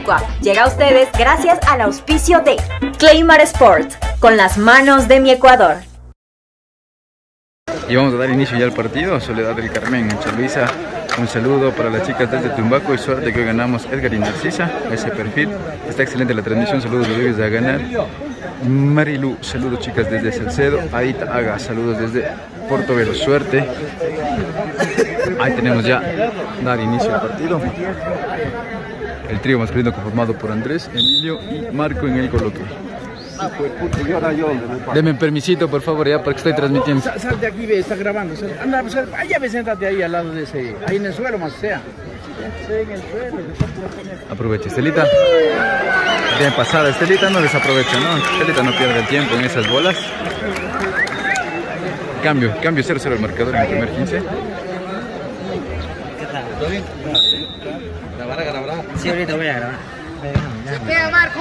Boricua llega a ustedes gracias al auspicio de Claymar Sport, con las manos de mi Ecuador. Y vamos a dar inicio ya al partido. Soledad del Carmen, en Luisa. Un saludo para las chicas desde Tumbaco y suerte que hoy ganamos. Edgar y Narcisa, ese perfil. Está excelente la transmisión. Saludos de Luis a ganar. Marilu, saludos chicas desde Salcedo. Aita Haga, saludos desde Portobelo, suerte. Ahí tenemos ya dar inicio al partido. El trío masculino conformado por Andrés, Emilio y Marco en el coloque. Denme permisito por favor ya porque estoy transmitiendo. Sal de aquí, ve, está grabando. Anda, allá ve, siéntate ahí al lado de ese, ahí en el suelo más sea. En el suelo. Aprovecha Estelita. Bien pasada Estelita, no desaprovecha, ¿no? Estelita no pierde el tiempo en esas bolas. Cambio 0-0 el marcador en el primer 15. ¿Qué tal? ¿Todo bien? ¿Grabar? Sí, ahorita voy a grabar. ¡Vea, Marco!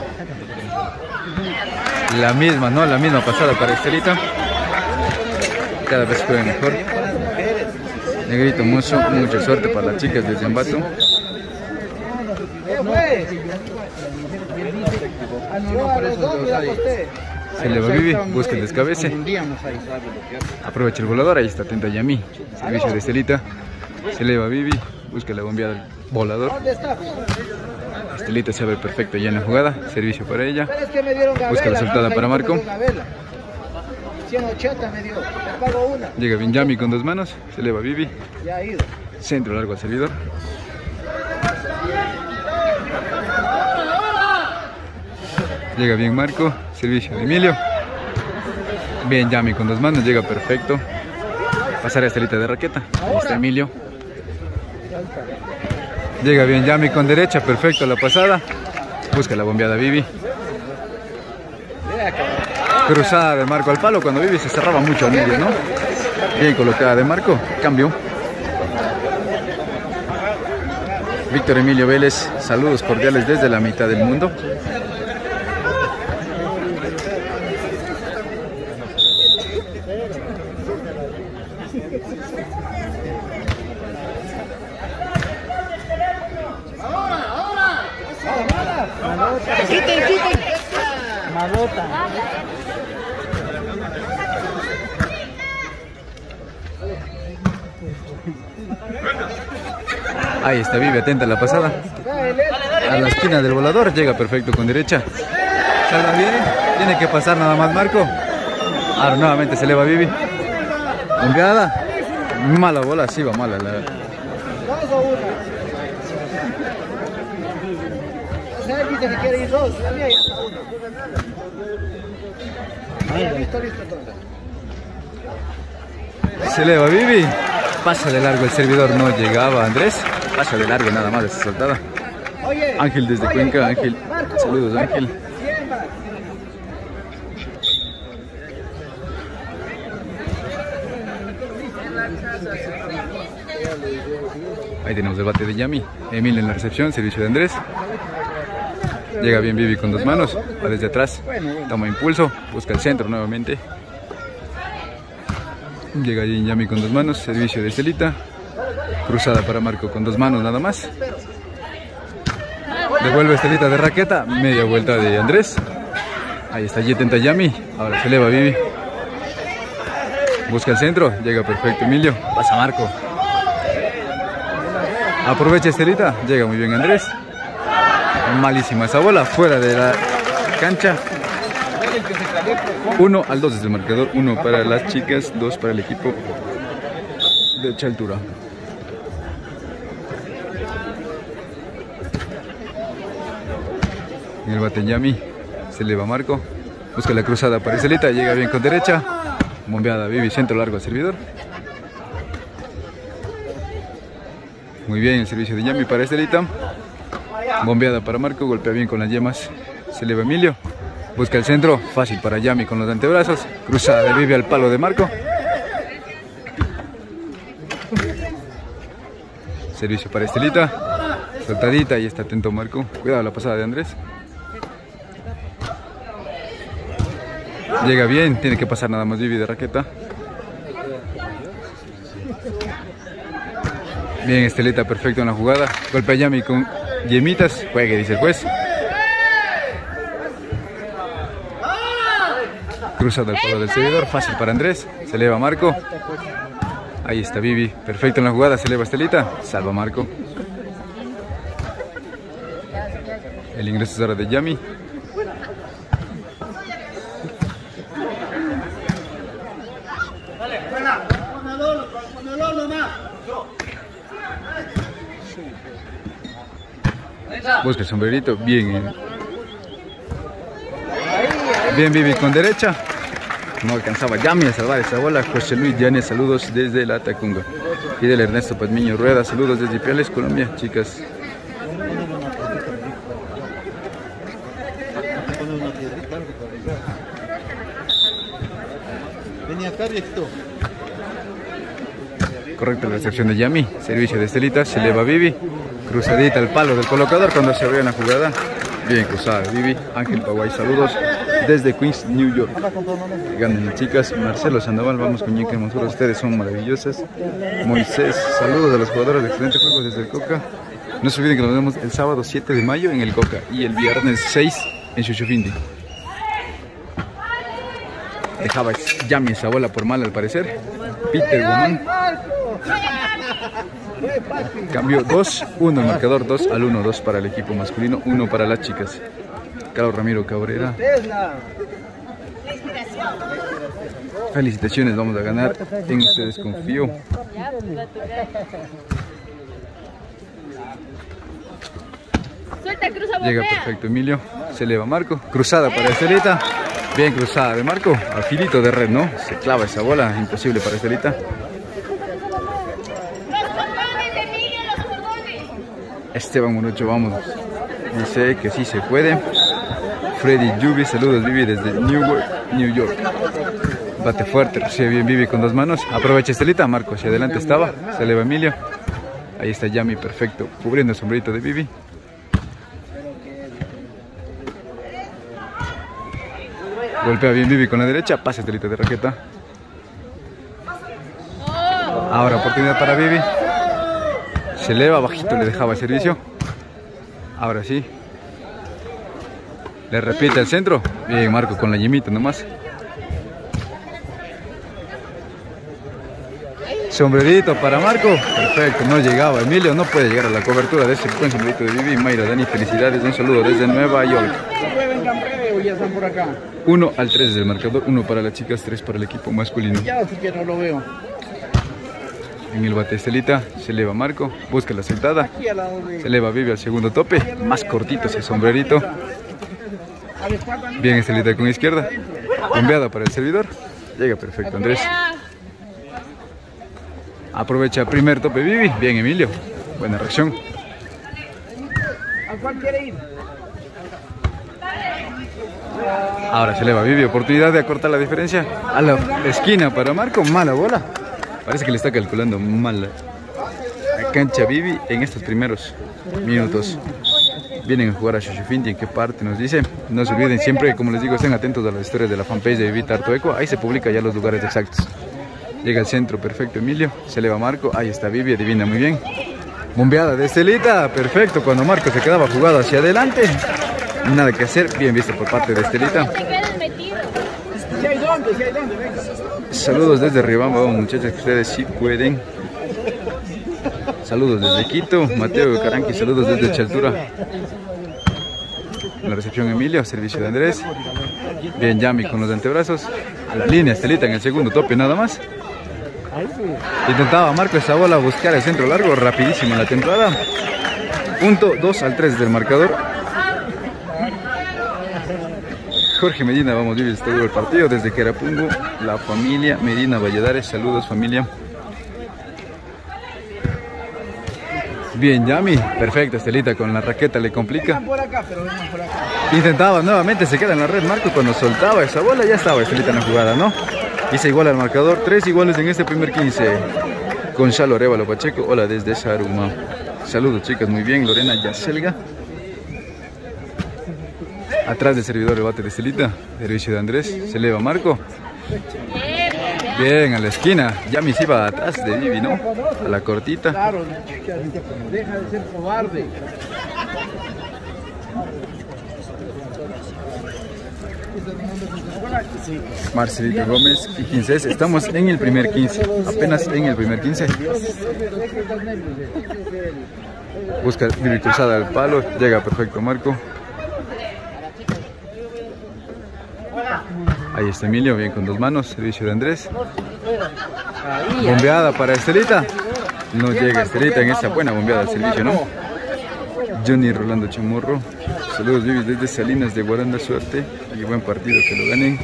La misma, ¿no? La misma pasada para Estelita. Cada vez juega mejor. Negrito Muso, mucha suerte para las chicas de Zambato. Se le va Vivi, busca el descabece. Aprovecha el volador, ahí está atenta Yami. Servicio de Estelita. Se le va Vivi, busca la bombeada del volador. Estelita se ve perfecto ya en la jugada. Servicio para ella. Busca la soltada para Marco. 180 me dio, te pago una. Llega bien Yami con dos manos. Se le va Vivi. Ya ha ido. Centro largo al servidor. Llega bien Marco. Servicio de Emilio. Bien Yami con dos manos. Llega perfecto. Pasar a Estelita de raqueta. Ahí está Emilio. Llega bien Yami con derecha. Perfecto la pasada. Busca la bombeada Vivi. Cruzada de Marco al palo. Cuando Vivi se cerraba mucho a medio, ¿no? Bien colocada de Marco. Cambio. Víctor Emilio Vélez. Saludos cordiales desde la mitad del mundo. ¡Quiten! Malota. Ahí está Vivi, atenta a la pasada. A la esquina del volador, llega perfecto con derecha. Salva bien, tiene que pasar nada más Marco. Ahora nuevamente se eleva Vivi. Bombeada. Mala bola, sí va mala. Dice que quiere ir dos, la mía ya está uno. Listo. Se eleva Vivi. Pasa de largo el servidor, no llegaba Andrés. Pasa de largo nada más esa soltada. Ángel desde Cuenca, Ángel. Saludos Ángel. Ahí tenemos el bate de Yami. Emil en la recepción, servicio de Andrés. Llega bien Vivi con dos manos, va desde atrás, toma impulso, busca el centro nuevamente. Llega bien Yami con dos manos, servicio de Estelita. Cruzada para Marco con dos manos nada más. Devuelve Estelita de raqueta, media vuelta de Andrés. Ahí está, allí intenta Yami, ahora se eleva Vivi. Busca el centro, llega perfecto Emilio, pasa Marco. Aprovecha Estelita, llega muy bien Andrés. Malísima esa bola, fuera de la cancha. 1-2 desde el marcador, 1 para las chicas, 2 para el equipo de Chaltura. En el bate Yami, se eleva Marco, busca la cruzada para Estelita, llega bien con derecha. Bombeada Vivi, centro largo al servidor. Muy bien el servicio de Yami para Estelita. Bombeada para Marco, golpea bien con las yemas. Se eleva Emilio. Busca el centro, fácil para Yami con los antebrazos. Cruzada de Vivi al palo de Marco. Servicio para Estelita. Soltadita y está atento Marco. Cuidado la pasada de Andrés. Llega bien, tiene que pasar nada más Vivi de raqueta. Bien, Estelita perfecto en la jugada. Golpea Yami con Yemitas, juegue, dice el juez. Cruzado el palo del servidor, fácil para Andrés. Se eleva Marco. Ahí está Vivi, perfecto en la jugada, se eleva Estelita. Salva Marco. El ingreso es ahora de Yami. Busca el sombrerito, bien. Bien Vivi con derecha. No alcanzaba Yami a salvar esa bola. José Luis Llanes, saludos desde la Tacunga. Y del Ernesto Pazmiño Rueda, saludos desde Ipiales, Colombia, chicas. Correcta la recepción de Yami. Servicio de Estelita, se eleva Vivi. Cruzadita al palo del colocador cuando se abrió la jugada. Bien cruzada Vivi. Ángel Paguay, saludos desde Queens, New York. Ganen las chicas. Marcelo Sandoval, vamos con Ñeque Monsura, ustedes son maravillosas. Moisés, saludos a los jugadores de excelente juego desde el Coca. No se olviden que nos vemos el sábado 7 de mayo en el Coca y el viernes 6 en Xuxufindi. Dejaba Yami esa bola por mal al parecer. Peter Guzmán. Cambio 2-1 el marcador, 2-1, 2 para el equipo masculino, 1 para las chicas. Carlos Ramiro Cabrera. Felicitaciones, vamos a ganar. En ustedes confío. Llega perfecto Emilio. Se eleva Marco. Cruzada para Estelita. Bien cruzada de Marco. Al filito de red, ¿no? Se clava esa bola. Imposible para Estelita. Esteban Munocho, vamos. Dice que sí se puede. Freddy Yubi, saludos Vivi desde Newark, New York. Bate fuerte, recibe bien Vivi con dos manos. Aprovecha Estelita, Marco hacia adelante estaba. Se eleva Emilio. Ahí está Yami, perfecto, cubriendo el sombrerito de Vivi. Golpea bien Vivi con la derecha, pasa Estelita de raqueta. Ahora oportunidad para Vivi. Se eleva, bajito le dejaba el servicio. Ahora sí. Le repite el centro. Bien Marco con la yemita nomás. Sombrerito para Marco. Perfecto, no llegaba. Emilio no puede llegar a la cobertura de ese buen sombrerito de Vivi. Mayra, Dani, felicidades. Un saludo desde Nueva York. 1-3 del marcador. 1 para las chicas, 3 para el equipo masculino. Ya sí que no lo veo. En el bate Estelita, se eleva Marco, busca la sentada, se eleva Vivi al segundo tope, más cortito ese sombrerito. Bien Estelita con izquierda, bombeada para el servidor, llega perfecto Andrés. Aprovecha el primer tope Vivi, bien Emilio, buena reacción. ¿A cuál quiere ir? Ahora se eleva Vivi, oportunidad de acortar la diferencia a la esquina para Marco, mala bola. Parece que le está calculando mal la cancha Vivi en estos primeros minutos. Vienen a jugar a Xuxufindi, ¿en qué parte nos dice? No se olviden siempre, como les digo, estén atentos a las historias de la fanpage de Vivi Tartoeco. Ahí se publica ya los lugares exactos. Llega al centro, perfecto Emilio. Se eleva Marco, ahí está Vivi, adivina muy bien. Bombeada de Estelita, perfecto. Cuando Marco se quedaba jugado hacia adelante, nada que hacer, bien visto por parte de Estelita. Saludos desde Riobamba, muchachas, que ustedes sí pueden. Saludos desde Quito, Mateo Caranqui, saludos desde Chaltura. La recepción Emilio, servicio de Andrés. Bien Yami con los antebrazos. A la línea Estelita en el segundo tope nada más. Intentaba Marco esa bola buscar el centro largo, rapidísimo en la temporada. Punto 2-3 del marcador. Jorge Medina, vamos a vivir este duro el partido desde Querapungo, la familia Medina Valladares, saludos familia. Bien Yami, perfecto Estelita con la raqueta, le complica. Intentaba nuevamente, se queda en la red Marco, cuando soltaba esa bola ya estaba Estelita en la jugada, ¿no? Y se iguala al marcador, 3 iguales en este primer 15. Gonzalo Arevalo Pacheco, hola desde Saruma. Saludos chicas, muy bien, Lorena Yacelga. Atrás del servidor el bate de Estelita, servicio de Andrés, se eleva Marco. Bien, a la esquina, Yami se iba atrás de Vivi, ¿no? A la cortita. Claro, deja de ser cobarde. Marcelito Gómez y 15. Estamos en el primer 15, apenas en el primer 15. Busca Vivi cruzada al palo, llega perfecto Marco. Ahí está Emilio, bien con dos manos, servicio de Andrés. Bombeada para Estelita. No llega Estelita en esta buena bombeada del servicio, ¿no? Johnny Rolando Chamorro. Saludos Vivi desde Salinas de Guaranda, suerte y buen partido, que lo ganen.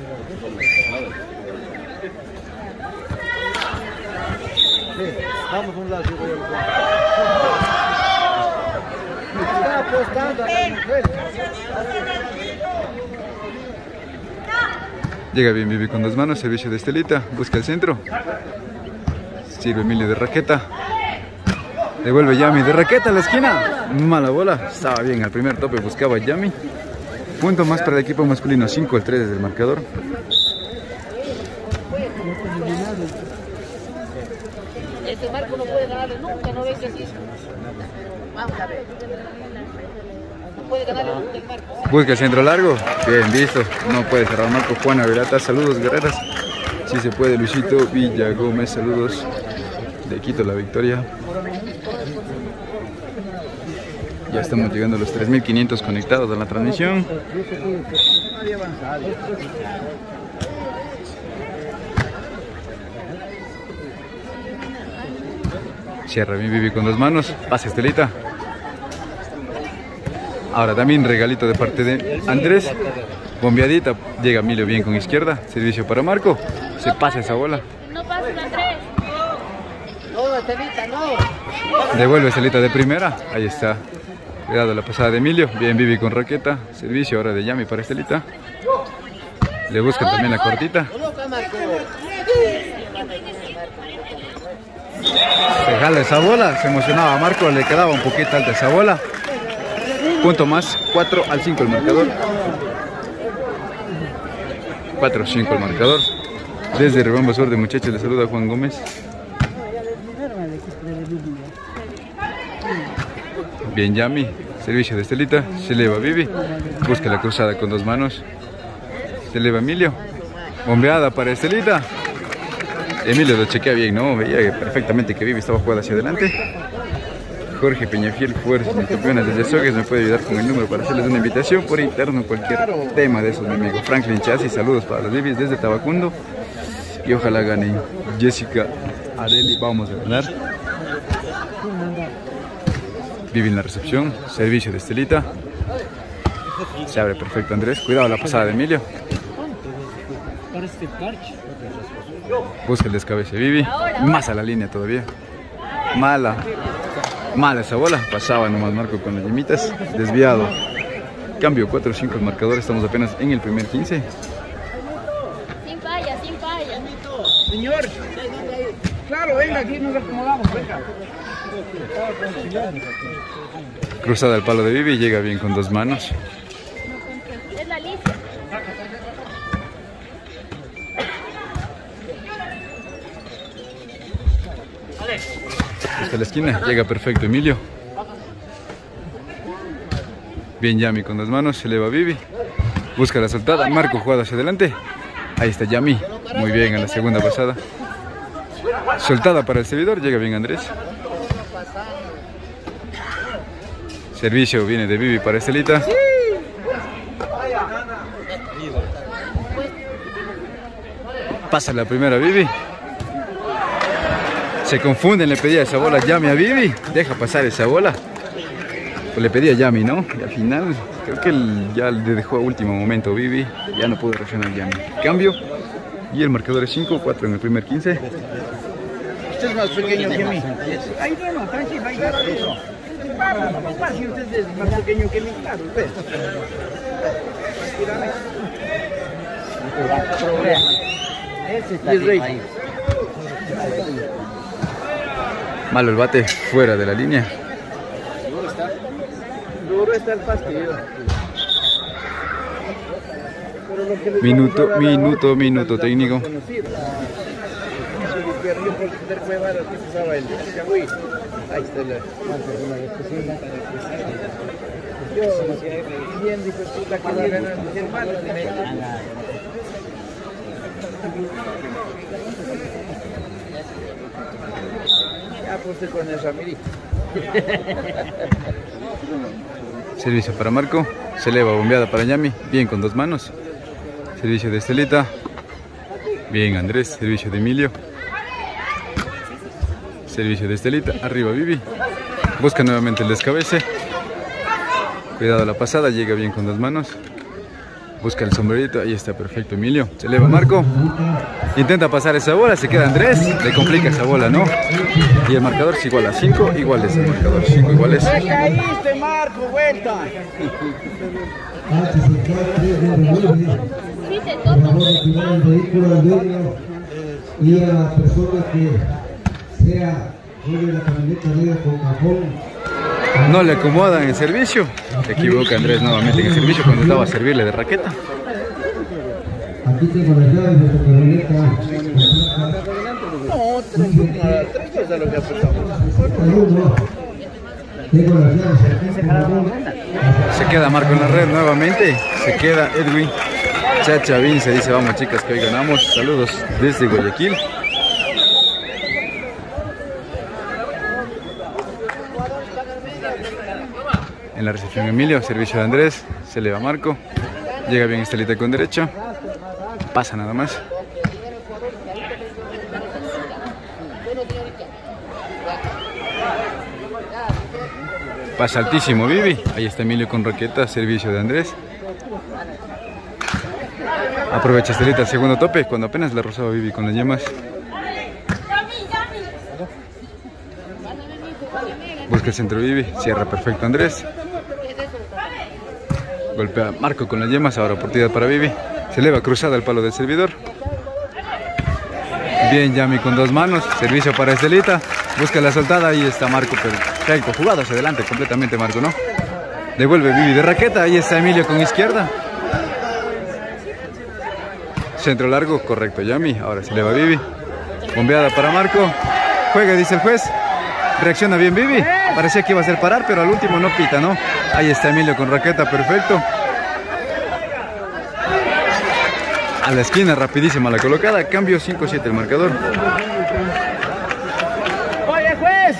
Vamos a un lado. Llega bien Vivi con dos manos, servicio de Estelita, busca el centro. Sirve Emilio de raqueta. Devuelve Yami de raqueta a la esquina. Mala bola, estaba bien al primer tope, buscaba Yami. Punto más para el equipo masculino, 5-3 desde el marcador. Este Marco no puede ganarle nunca, no ves que así. Vamos a ver. No puede ganarle nunca el Marco. Busca el centro largo, bien visto. No puede cerrar Marco. Juana Verata, saludos guerreras. Si se puede Luisito Villa Gómez, saludos. De Quito la victoria. Ya estamos llegando a los 3.500 conectados a la transmisión. Cierra bien Vivi con dos manos. Pasa Estelita. Ahora también regalito de parte de Andrés. Bombeadita. Llega Emilio bien con izquierda. Servicio para Marco. Se pasa esa bola. No pasa Andrés. No, Estelita, no. Devuelve Estelita de primera. Ahí está. Cuidado la pasada de Emilio. Bien Vivi con raqueta. Servicio ahora de Yami para Estelita. Le buscan también la cortita. Se jala esa bola. Se emocionaba Marco. Le quedaba un poquito alta esa bola. Punto más. 4-5 el marcador. 4-5 el marcador. Desde Rebamba Sur de muchachos le saluda Juan Gómez. Bien Yami, servicio de Estelita, se eleva Vivi, busca la cruzada con dos manos, se eleva Emilio, bombeada para Estelita. Emilio lo chequea bien, ¿no? Veía perfectamente que Vivi estaba jugada hacia adelante. Jorge Peñafiel, fuerzas de campeonas desde Sogues, me puede ayudar con el número para hacerles una invitación por interno, cualquier tema de esos, mi amigo. Franklin Chassi, saludos para los Vivis desde Tabacundo y ojalá gane Jessica Areli, vamos a ganar. Vivi en la recepción, servicio de Estelita. Se abre perfecto Andrés, cuidado la pasada de Emilio. Busca el descabece Vivi, más a la línea todavía. Mala esa bola, pasaba nomás Marco con las llamitas, desviado. Cambio 4-5 el marcador, estamos apenas en el primer 15. Sin falla, sin falla. Señor, claro, venga, aquí nos acomodamos, venga. Cruzada al palo de Vivi, llega bien con dos manos. Es la lista. Hasta la esquina, llega perfecto Emilio. Bien Yami con dos manos, se eleva Vivi. Busca la soltada, Marco jugada hacia adelante. Ahí está Yami, muy bien en la segunda pasada. Soltada para el servidor, llega bien Andrés. Servicio viene de Vivi para Estelita. Pasa la primera Vivi. Se confunden, le pedía esa bola Yami a Vivi. Deja pasar esa bola. Pues le pedía Yami, ¿no? Y al final creo que ya le dejó a último momento Vivi. Ya no pudo reaccionar Yami. Cambio. Y el marcador es 5-4 en el primer 15. Usted es más pequeño que mí. Ahí no, tranquilo, ahí va eso. Si usted es más pequeño que mí, claro, usted. Y es rey. Malo el bate, fuera de la línea. Duro está el partido. Minuto técnico. Bien, dijo puta que va a ganar mis hermanos. Ya puse con el Ramírez. Servicio para Marco. Se eleva bombeada para Yami. Bien con dos manos. Servicio de Estelita. Bien Andrés. Servicio de Emilio. Servicio de Estelita. Arriba Vivi. Busca nuevamente el descabece. Cuidado la pasada. Llega bien con dos manos. Busca el sombrerito. Ahí está perfecto Emilio. Se eleva Marco. Intenta pasar esa bola. Se queda Andrés. Le complica esa bola, ¿no? Y el marcador es igual a 5 iguales. El marcador 5 iguales. ¡Te caíste, Marco! ¡Vuelta! Y a la persona que sea de la camioneta negra con cajón. No le acomodan el servicio. Se equivoca Andrés nuevamente en el servicio cuando estaba a servirle de raqueta. Aquí tengo las llaves de tu camioneta. No, tres cosas lo que ha pasado. Tengo las llaves aquí. Se queda Marco en la red nuevamente. Se queda Edwin Chachavín. Se dice, vamos chicas que hoy ganamos. Saludos desde Guayaquil. En la recepción Emilio, servicio de Andrés. Se eleva Marco. Llega bien Estelita con derecha. Pasa nada más. Pasa altísimo Vivi. Ahí está Emilio con raqueta. Servicio de Andrés. Aprovecha Estelita el segundo tope cuando apenas la rozaba Vivi con las yemas. Busca el centro Vivi. Cierra perfecto Andrés. Golpea Marco con las yemas. Ahora oportunidad para Vivi. Se eleva cruzada al palo del servidor. Bien Yami con dos manos. Servicio para Estelita. Busca la soltada. Ahí está Marco. Perfecto. Jugado hacia adelante completamente Marco, ¿no? Devuelve Vivi de raqueta. Ahí está Emilio con izquierda. Centro largo. Correcto Yami. Ahora se eleva Vivi. Bombeada para Marco. Juega, dice el juez. Reacciona bien Vivi. Parecía que iba a hacer parar, pero al último no pita, ¿no? Ahí está Emilio con raqueta. Perfecto. A la esquina, rapidísima la colocada. Cambio 5-7 el marcador. ¡Oye, juez!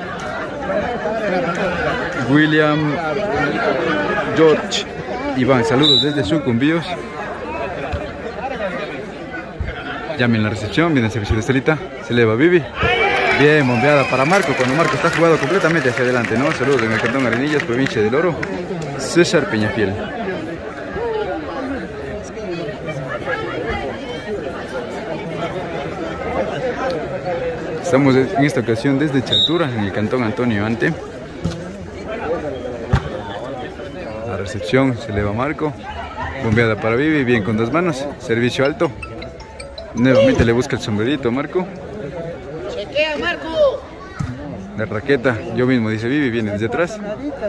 William George Iván, saludos desde Sucumbíos. Llame en la recepción, viene el servicio de Estelita. Se eleva Vivi. Bien, bombeada para Marco. Cuando Marco está jugado completamente hacia adelante, ¿no? Saludos en el Cantón Arenillas, provincia del Oro. César Peñafiel. Estamos en esta ocasión desde Chaltura, en el Cantón Antonio Ante. La recepción se eleva Marco. Bombeada para Vivi, bien con dos manos. Servicio alto. Nuevamente le busca el sombrerito a Marco. Chequea, Marco. De raqueta, yo mismo, dice Vivi, viene desde atrás.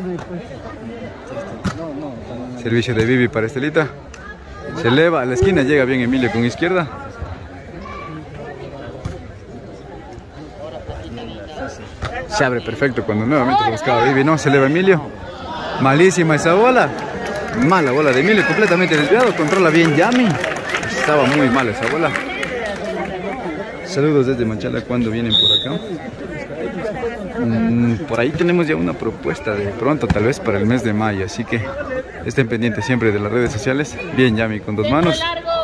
Servicio de Vivi para Estelita. Se eleva a la esquina, llega bien Emilio con izquierda. Se abre perfecto cuando nuevamente lo buscaba Vivi, no, se eleva Emilio. Malísima esa bola. Mala bola de Emilio, completamente desviado. Controla bien Yami. Estaba muy mala esa bola. Saludos desde Machala cuando vienen por acá. Por ahí tenemos ya una propuesta de pronto, tal vez para el mes de mayo. Así que estén pendientes siempre de las redes sociales. Bien Yami con dos manos.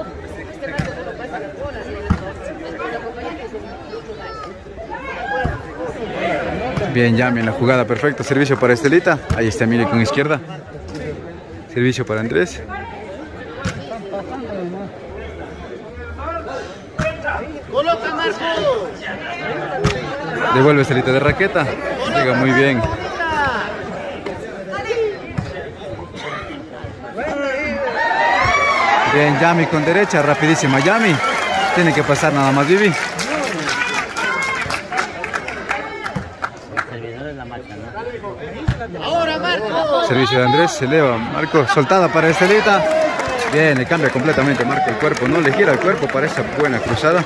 Bien Yami en la jugada, perfecto. Servicio para Estelita. Ahí está Emilio con izquierda. Servicio para Andrés. Coloca, Marco. Devuelve Estelita de raqueta. Llega muy bien. Bien Yami con derecha, rapidísima Yami. Tiene que pasar nada más Vivi. Ahora, Marco. Servicio de Andrés, se eleva Marco, soltada para Estelita. Bien, le cambia completamente Marco el cuerpo, no le gira el cuerpo para esa buena cruzada.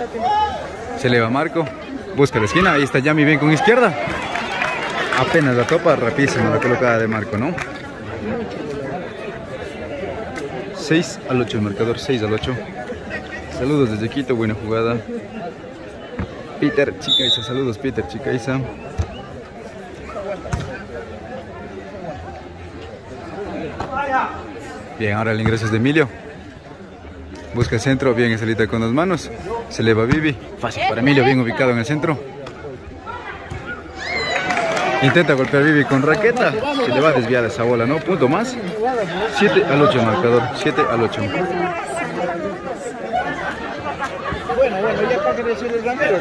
Se eleva Marco. Busca la esquina. Ahí está Yami bien con izquierda. Apenas la topa. Rapidísima la colocada de Marco, ¿no? 6-8 el marcador. 6-8. Saludos desde Quito. Buena jugada. Peter Chicaiza. Saludos Peter Chicaiza. Bien, ahora el ingreso es de Emilio. Busca el centro, bien salita con las manos. Se eleva Vivi. Fácil para Emilio, bien ubicado en el centro. Intenta golpear Vivi con raqueta. Se le va a desviar esa bola, ¿no? Punto más. 7-8 el marcador. 7-8. Bueno, ya para que reciba el ramero.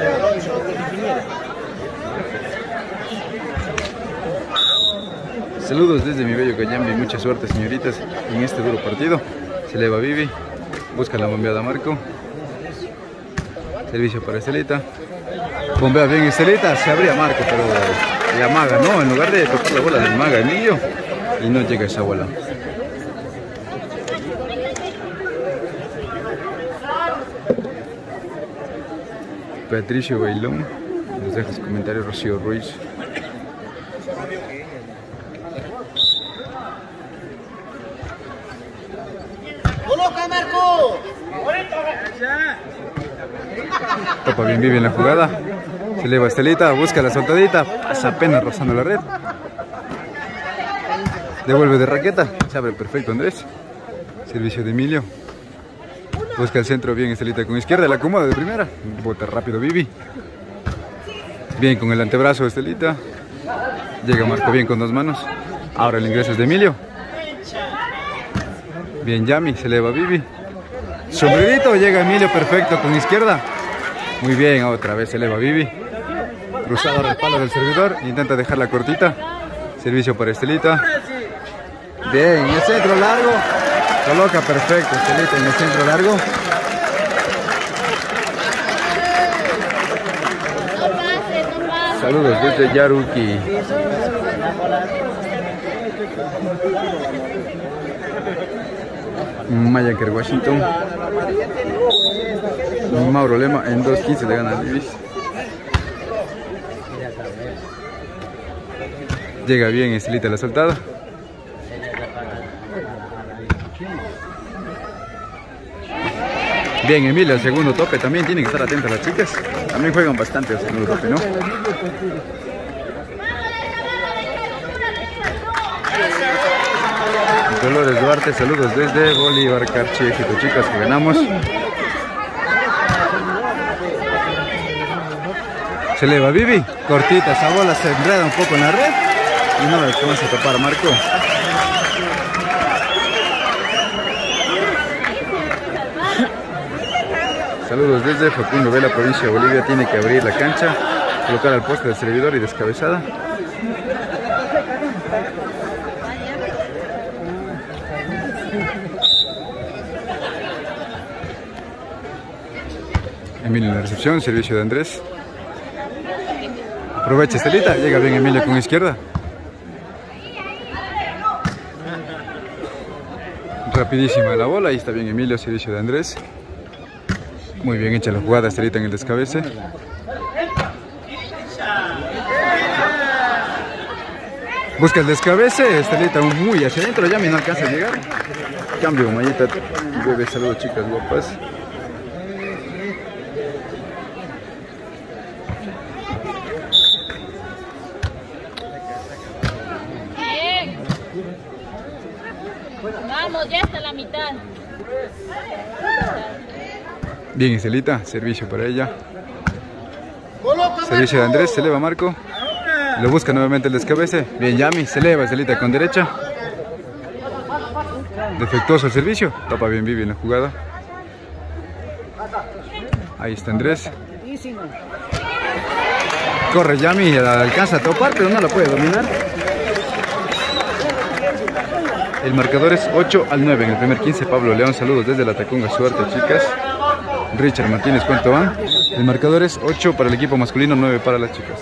Saludos desde mi bello Cayambe. Mucha suerte, señoritas, en este duro partido. Se eleva Vivi. Busca la bombeada Marco. Servicio para Estelita. Bombea bien Estelita. Se abría Marco, pero la maga, ¿no? En lugar de tocar la bola del maga Emilio. Y no llega esa bola. Patricio Bailón. Nos deja su comentario Rocío Ruiz. ¡Coloca, Marco! Topa bien Vivi en la jugada. Se eleva Estelita, busca la soltadita. Pasa apenas rozando la red. Devuelve de raqueta. Se abre perfecto Andrés. Servicio de Emilio. Busca el centro bien Estelita con izquierda. La acomoda de primera. Bota rápido Vivi. Bien con el antebrazo Estelita. Llega Marco bien con dos manos. Ahora el ingreso es de Emilio. Bien Yami, se eleva Vivi. Sombrerito, llega Emilio perfecto con izquierda. Muy bien, otra vez se eleva Vivi. Cruzado al respaldo del servidor. Intenta dejarla cortita. Servicio para Estelita. Bien, en el centro largo. Coloca perfecto Estelita en el centro largo. Saludos desde Yaruki. Mayaker Washington. Mauro Lema en 2.15 le gana a Davis. Llega bien Estelita la soltada. Bien Emilio, el segundo tope. También tienen que estar atentas las chicas. También juegan bastante el segundo tope, ¿no? Dolores Duarte, saludos desde Bolívar, Carchi, Éxito, chicas, que ganamos. Se eleva Vivi, cortita, esa bola se enreda un poco en la red y no la alcanza a tapar Marco. Saludos desde Facundo Vela, provincia de Bolivia. Tiene que abrir la cancha, colocar al poste del servidor y descabezada. Emilio en la recepción, servicio de Andrés. Aprovecha Estelita, llega bien Emilio con izquierda. Rapidísima la bola, ahí está bien Emilio, servicio de Andrés. Muy bien hecha la jugada, Estelita en el descabece. Busca el descabece, Estelita muy hacia adentro, Yami no alcanza a llegar. Cambio, Mayita, bebé, saludos chicas guapas. Vamos, ya está la mitad. Bien, Estelita, servicio para ella. Servicio de Andrés, se eleva Marco. Lo busca nuevamente el descabece. Bien, Yami, se eleva Estelita con derecha. Defectuoso el servicio. Tapa bien Vivi en la jugada. Ahí está Andrés. Corre Yami, la alcanza a topar, pero no la puede dominar. El marcador es 8-9 en el primer 15. Pablo León, saludos desde la Tacunga, suerte chicas. Richard Martínez, ¿cuánto van? El marcador es 8 para el equipo masculino, 9 para las chicas.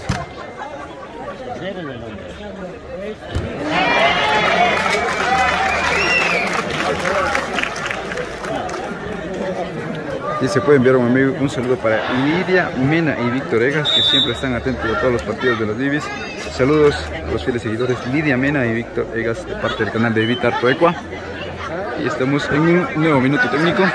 Y se puede enviar un saludo para Lidia Mena y Víctor Egas, que siempre están atentos a todos los partidos de los Divis. Saludos a los fieles seguidores Lidia Mena y Víctor Egas de parte del canal de Evita Artoecua. Y estamos en un nuevo minuto técnico.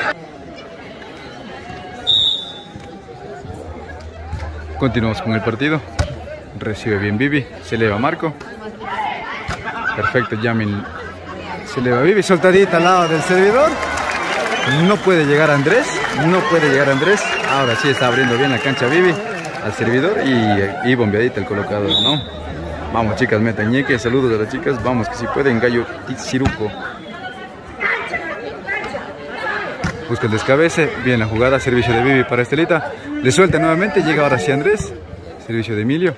Continuamos con el partido. Recibe bien Vivi, se eleva Marco. Perfecto, Yamil. Se eleva Vivi, soltadita al lado del servidor. No puede llegar Andrés, no puede llegar Andrés. Ahora sí está abriendo bien la cancha Vivi al servidor y bombeadita el colocador, ¿no? Vamos chicas, metan ñeque, saludos a las chicas. Vamos que si pueden, Gallo Ciruco. Busca el descabece, bien la jugada, servicio de Vivi para Estelita. Le suelta nuevamente, llega ahora sí Andrés. Servicio de Emilio.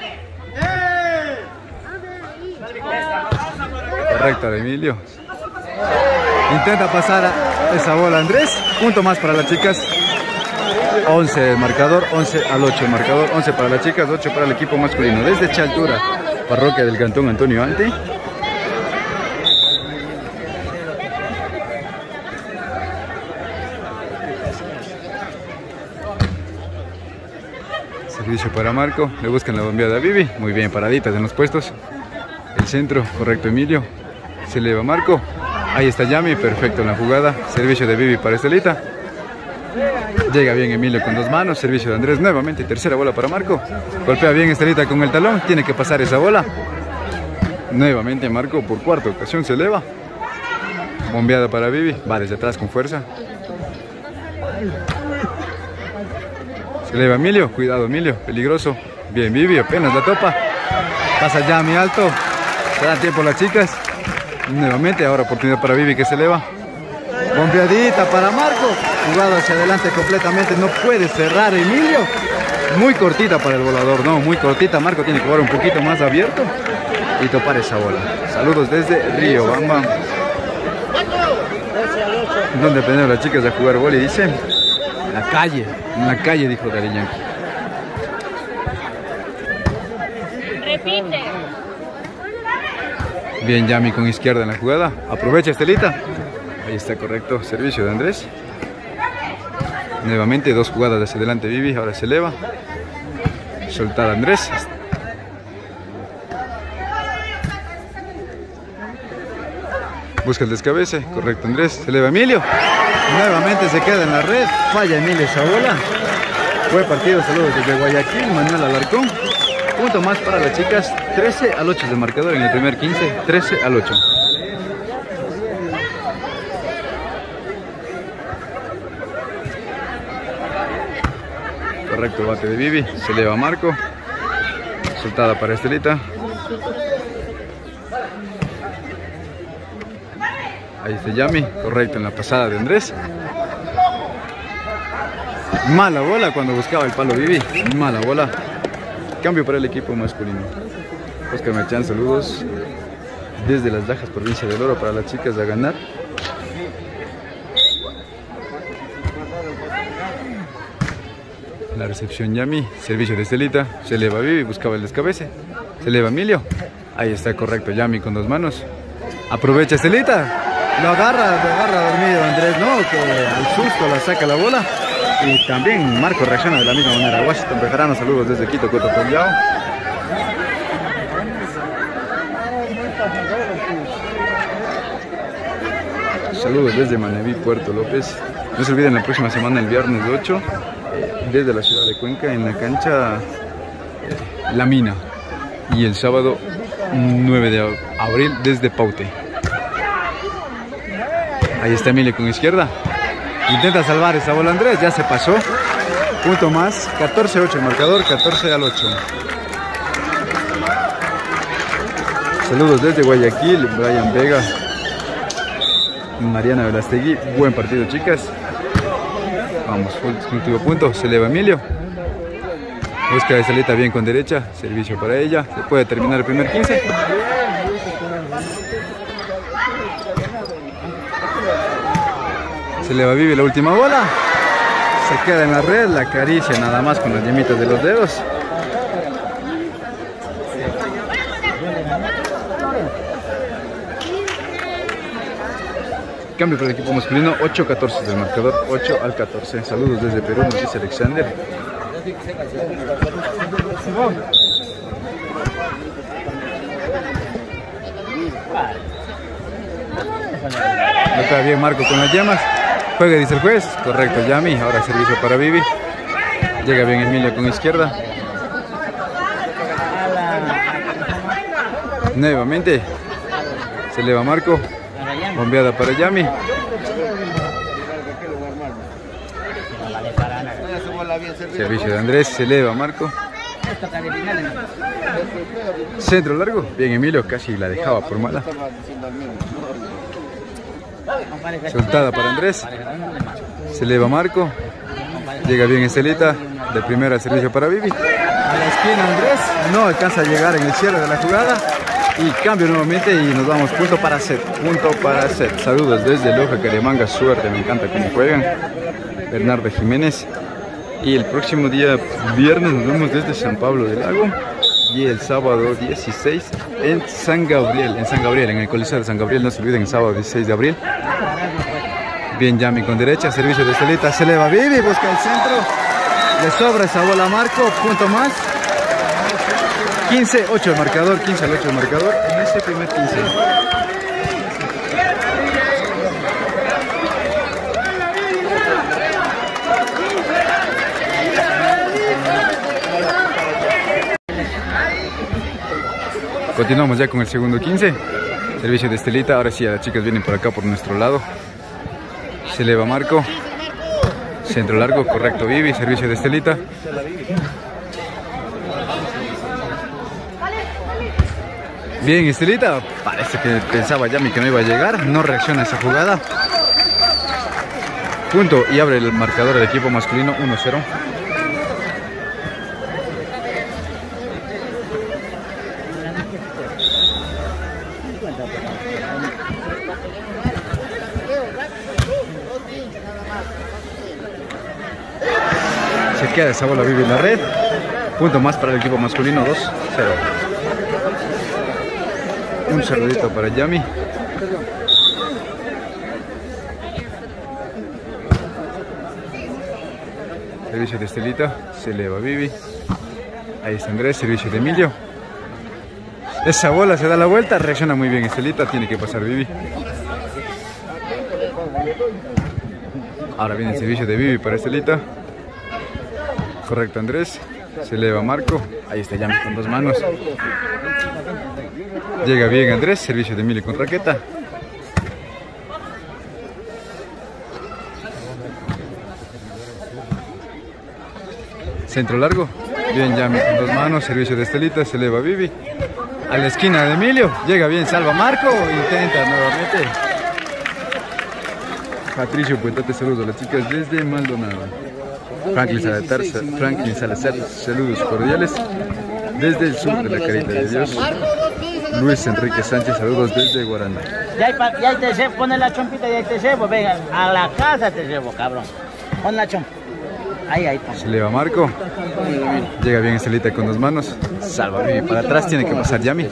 Correcto de Emilio. Intenta pasar esa bola Andrés. Punto más para las chicas. 11 el marcador, 11 al 8 el marcador. 11 para las chicas, 8 para el equipo masculino. Desde Chaltura, parroquia del Cantón Antonio Ante. Servicio para Marco, le buscan la bombeada a Vivi, muy bien paraditas en los puestos. El centro, correcto Emilio, se eleva Marco, ahí está Yami, perfecto en la jugada. Servicio de Vivi para Estelita. Llega bien Emilio con dos manos, servicio de Andrés nuevamente, tercera bola para Marco. Golpea bien Estelita con el talón, tiene que pasar esa bola. Nuevamente Marco por cuarta ocasión se eleva. Bombeada para Vivi, va desde atrás con fuerza. Se eleva Emilio, cuidado Emilio, peligroso. Bien Vivi, apenas la topa. Pasa Yami alto. Se da tiempo las chicas. Nuevamente, ahora oportunidad para Vivi que se eleva. Bombeadita para Marco. Jugado hacia adelante completamente. No puede cerrar Emilio. Muy cortita para el volador, no, muy cortita. Marco tiene que jugar un poquito más abierto y topar esa bola. Saludos desde Río Bamba, donde aprendieron las chicas a jugar vóley, dicen. En la calle, dijo Dari Yankee. Repite. Bien Yami con izquierda en la jugada. Aprovecha Estelita. Ahí está correcto. Servicio de Andrés. Nuevamente dos jugadas hacia adelante Vivi. Ahora se eleva. Soltar a Andrés. Busca el descabece. Correcto Andrés. Se eleva Emilio. Nuevamente se queda en la red. Falla Emilio esa bola. Buen partido. Saludos desde Guayaquil. Manuel Alarcón. Punto más para las chicas. 13 al 8 de marcador en el primer 15. 13 al 8. Correcto bate de Vivi. Se eleva Marco. Soltada para Estelita. Ahí está Yami, correcto en la pasada de Andrés. Mala bola cuando buscaba el palo Vivi. Mala bola. Cambio para el equipo masculino. Oscar Merchán, saludos desde Las Lajas, provincia del Oro, para las chicas a ganar. La recepción Yami, servicio de Estelita. Se eleva Vivi, buscaba el descabece. Se eleva Emilio. Ahí está correcto Yami con dos manos. Aprovecha Estelita. Lo agarra dormido Andrés, no, que al susto la saca la bola. Y también Marco reacciona de la misma manera. Washington Bejarano, saludos desde Quito, Cotopaxi. Saludos desde Maneví, Puerto López. No se olviden la próxima semana, el viernes 8, desde la ciudad de Cuenca, en la cancha La Mina. Y el sábado 9 de abril desde Paute. Ahí está Emilio con izquierda. Intenta salvar esa bola Andrés, ya se pasó. Punto más, 14-8 el marcador, 14 al 8. Saludos desde Guayaquil, Brian Vega, Mariana Velastegui. Buen partido chicas. Vamos, último punto, se eleva Emilio. Busca de salita bien con derecha, servicio para ella. Se puede terminar el primer 15. Se le va Vivi la última bola. Se queda en la red, la acaricia nada más con las yemitas de los dedos. Cambio para el equipo masculino, 8-14 del marcador, 8-14. Saludos desde Perú, nos dice Alexander. No está bien Marco con las llamas. Juega, dice el juez. Correcto, Yami. Ahora servicio para Vivi. Llega bien Emilio con izquierda. Nuevamente. Se eleva Marco. Bombeada para Yami. Servicio de Andrés. Se eleva Marco. Centro largo. Bien Emilio. Casi la dejaba por mala. Soltada para Andrés. Se eleva Marco. Llega bien Estelita. De primera servicio para Vivi. A la esquina Andrés. No alcanza a llegar en el cierre de la jugada. Y cambio nuevamente y nos vamos punto para set. Punto para set. Saludos desde Loja, Carimanga. Suerte, me encanta cómo juegan. Bernardo Jiménez. Y el próximo día viernes nos vemos desde San Pablo del Lago. Y el sábado 16 en San Gabriel, en el Coliseo de San Gabriel, no se olviden, el sábado 16 de abril. Bien Yami con derecha, servicio de Estelita, se eleva Vivi, busca el centro, le sobra esa bola a Marco, punto más. 15-8 el marcador, 15-8 el marcador en ese primer 15. Continuamos ya con el segundo 15. Servicio de Estelita. Ahora sí, las chicas vienen por acá por nuestro lado. Se eleva Marco. Centro largo, correcto Vivi. Servicio de Estelita. Bien Estelita. Parece que pensaba Yami que no iba a llegar. No reacciona a esa jugada. Punto y abre el marcador del equipo masculino 1-0. Se queda esa bola Vivi en la red. Punto más para el equipo masculino, 2-0. Un saludito para Yami. Servicio de Estelita. Se eleva Vivi. Ahí está Andrés. Servicio de Emilio. Esa bola se da la vuelta. Reacciona muy bien Estelita. Tiene que pasar Vivi. Ahora viene el servicio de Vivi para Estelita. Correcto Andrés. Se eleva Marco. Ahí está Yami con dos manos. Llega bien Andrés. Servicio de Emilio con raqueta. Centro largo. Bien Yami con dos manos. Servicio de Estelita. Se eleva Vivi. A la esquina de Emilio. Llega bien, salva Marco. Intenta nuevamente. Patricio Puentate, saludos a las chicas desde Maldonado. Franklin Salazar, saludos cordiales desde el sur de la Carita de Dios. Luis Enrique Sánchez, saludos desde Guaranda. Ya te llevo, pone la chompita y ahí te llevo, venga, a la casa te llevo, cabrón. Pon la chompa. Ahí. Se eleva Marco. Llega bien Estelita con dos manos. Salva Vivi para atrás, tiene que pasar Yami.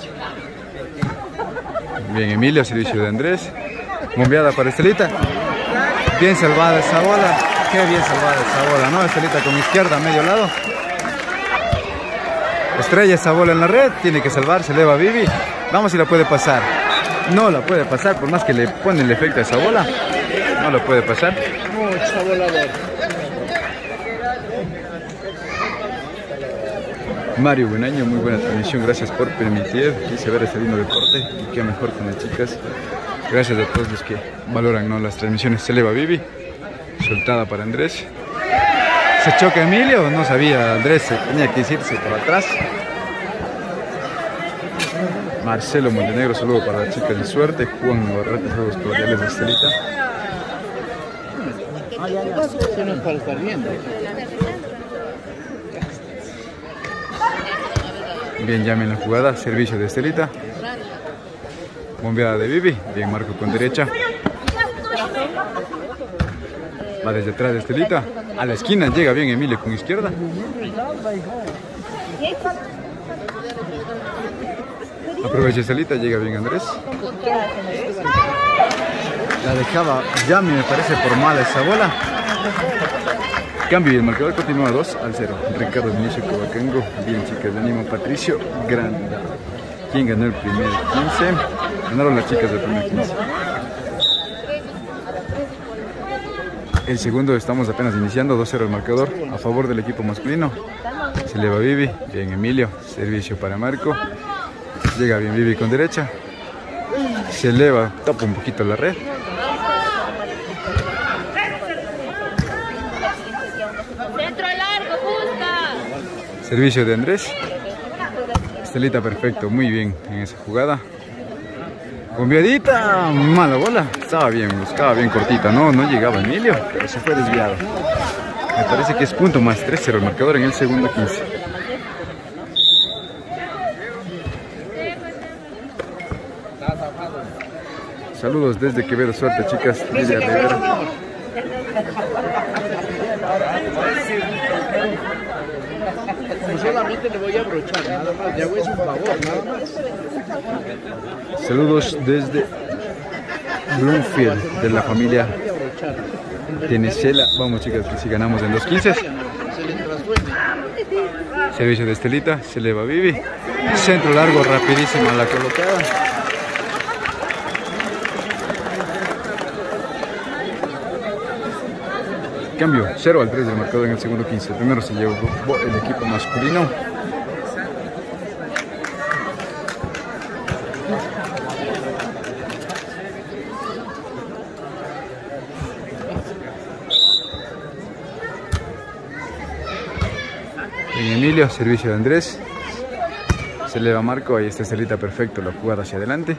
Bien Emilio, servicio de Andrés. Bombeada para Estelita. Bien salvada esa bola. Qué bien salvada esa bola, ¿no? Estelita con izquierda, medio lado. Estrella esa bola en la red. Tiene que salvar, se eleva Vivi. Vamos si la puede pasar. No la puede pasar, por más que le pone el efecto a esa bola. No la puede pasar. Mucha bola. Mario Buenaño, muy buena transmisión, gracias por permitir. Quise ver este lindo deporte y qué mejor con las chicas. Gracias a todos los que valoran, ¿no?, las transmisiones. Se eleva Vivi, soltada para Andrés. Se choca Emilio, no sabía Andrés, tenía que irse por atrás. Marcelo Montenegro, saludo para las chicas de Suerte. Juan Navarrete, saludos cordiales de Estelita. No es para estar viendo. Bien Yami en la jugada, servicio de Estelita. Bombeada de Vivi, bien Marco con derecha. Va desde atrás de Estelita. A la esquina llega bien Emilio con izquierda. Aprovecha Estelita, llega bien Andrés. La dejaba Yami, me parece, por mala esa bola. Cambio y el marcador continúa 2-0. Ricardo Vinicio Cobacango. Bien, chicas de ánimo. Patricio Granda. ¿Quién ganó el primer 15? Ganaron las chicas del primer 15. El segundo estamos apenas iniciando. 2-0 el marcador a favor del equipo masculino. Se eleva Vivi. Bien, Emilio. Servicio para Marco. Llega bien Vivi con derecha. Se eleva. Tapa un poquito la red. Servicio de Andrés. Estelita perfecto, muy bien en esa jugada. Conviadita, mala bola. Estaba bien, buscaba bien cortita. No llegaba Emilio, pero se fue desviado. Me parece que es punto más 3-0 el marcador en el segundo 15. Saludos desde Quevedo, suerte chicas. Lidia Rivera. Solamente le voy a abrochar, nada más, le hago es un favor, nada más. Saludos desde Bloomfield, de la familia Tenesela. Vamos chicas, que si ganamos en 2-15. Servicio de Estelita, se eleva Vivi. Centro largo, rapidísima la colocada. Cambio, 0-3 del marcador en el segundo 15. Primero se llevó el equipo masculino. En Emilio, servicio de Andrés. Se eleva Marco, ahí está Estelita, perfecto, la jugada hacia adelante.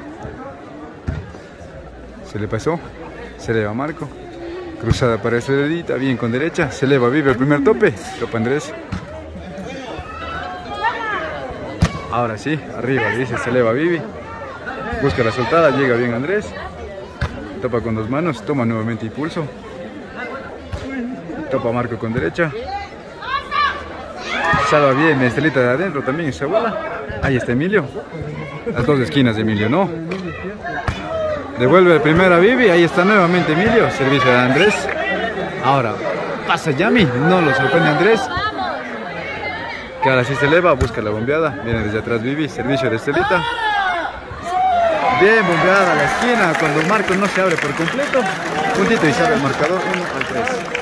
Se le pasó, se eleva Marco. Cruzada para Estelita, bien con derecha. Se eleva Vive el primer tope. Topa Andrés. Ahora sí, arriba, dice, se eleva Vivi. Busca la soltada, llega bien Andrés. Topa con dos manos, toma nuevamente impulso. Topa Marco con derecha. Salva bien Estelita de adentro también esa bola. Ahí está Emilio. Las dos esquinas de Emilio, ¿no? Devuelve el primero a Vivi, ahí está nuevamente Emilio, servicio de Andrés. Ahora pasa Yami, no lo sorprende Andrés. Que ahora sí se eleva, busca la bombeada, viene desde atrás Vivi, servicio de Estelita. Bien bombeada a la esquina, cuando Marco no se abre por completo. Puntito y sale el marcador 1-3.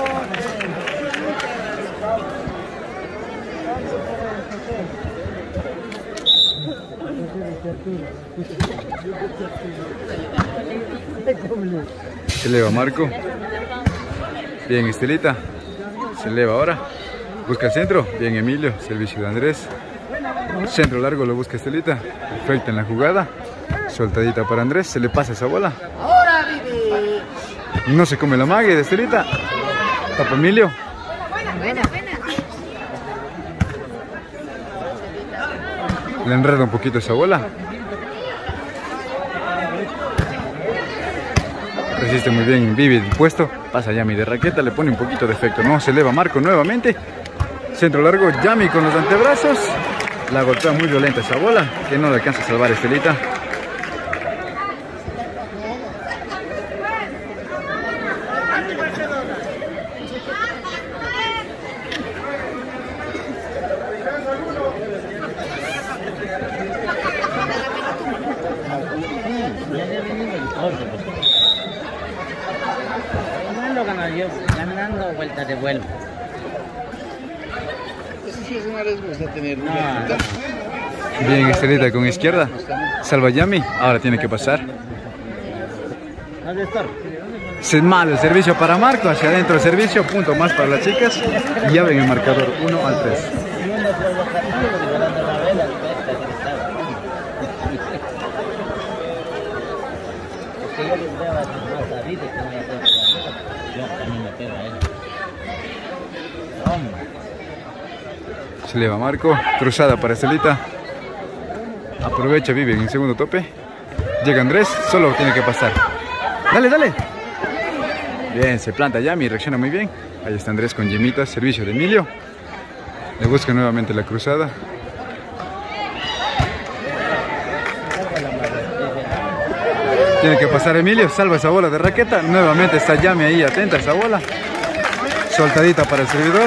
Se eleva Marco. Bien Estelita. Se eleva ahora. Busca el centro. Bien Emilio. Servicio de Andrés. Centro largo lo busca Estelita. Perfecta en la jugada. Soltadita para Andrés. Se le pasa esa bola. No se come la mague de Estelita. Tapa Emilio. Le enreda un poquito esa bola. Resiste muy bien Vivi el puesto. Pasa Yami de raqueta, le pone un poquito de efecto. No, se eleva Marco nuevamente. Centro largo, Yami con los antebrazos. La golpea muy violenta esa bola, que no le alcanza a salvar Estelita. Ganando vuelta de vuelta. Eso sí es una respuesta tener. Bien Estelita con izquierda. Salva Yami. Ahora tiene que pasar. Es malo el servicio para Marco. Hacia adentro el servicio. Punto más para las chicas. Y abren el marcador 1-3. Se eleva Marco, cruzada para Estelita. Aprovecha Vivi en el segundo tope. Llega Andrés, solo tiene que pasar. Dale, dale. Bien, se planta Yami, reacciona muy bien. Ahí está Andrés con yemitas, servicio de Emilio. Le busca nuevamente la cruzada. Tiene que pasar Emilio, salva esa bola de raqueta. Nuevamente está Yami ahí, atenta a esa bola. Soltadita para el servidor.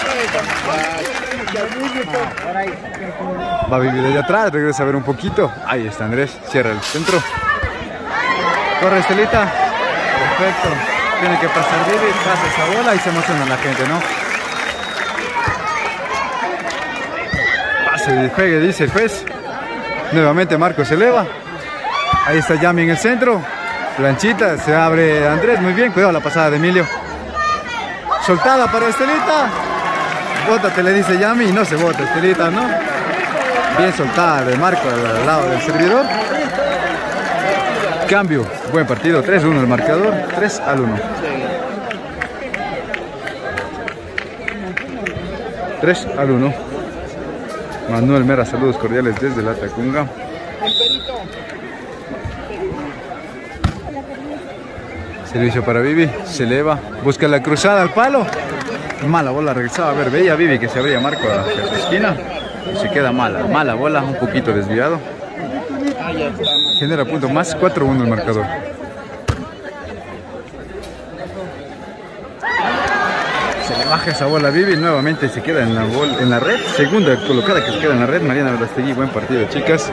Va a vivir desde atrás, regresa a ver un poquito. Ahí está Andrés, cierra el centro. Corre Estelita. Perfecto. Tiene que pasar Vivi, pasa esa bola y se emociona la gente, ¿no? Pase y juegue, dice el juez. Nuevamente Marco se eleva. Ahí está Yami en el centro. Planchita, se abre Andrés, muy bien. Cuidado la pasada de Emilio. Soltada para Estelita. Bótate, le dice Yami, y no se bota Estelita, ¿no? Bien soltada de Marco al lado del servidor. Cambio, buen partido, 3-1 el marcador, 3-1. 3-1. Manuel Mera, saludos cordiales desde la Tacunga. Servicio para Vivi, se eleva, busca la cruzada al palo. Mala bola, regresaba a ver, veía Vivi que se abría Marco hacia su esquina. Se queda mala bola, un poquito desviado. Genera punto más, 4-1 el marcador. Se le baja esa bola a Vivi, nuevamente se queda en la red. Segunda colocada que se queda en la red, Mariana Velastegui, buen partido, chicas.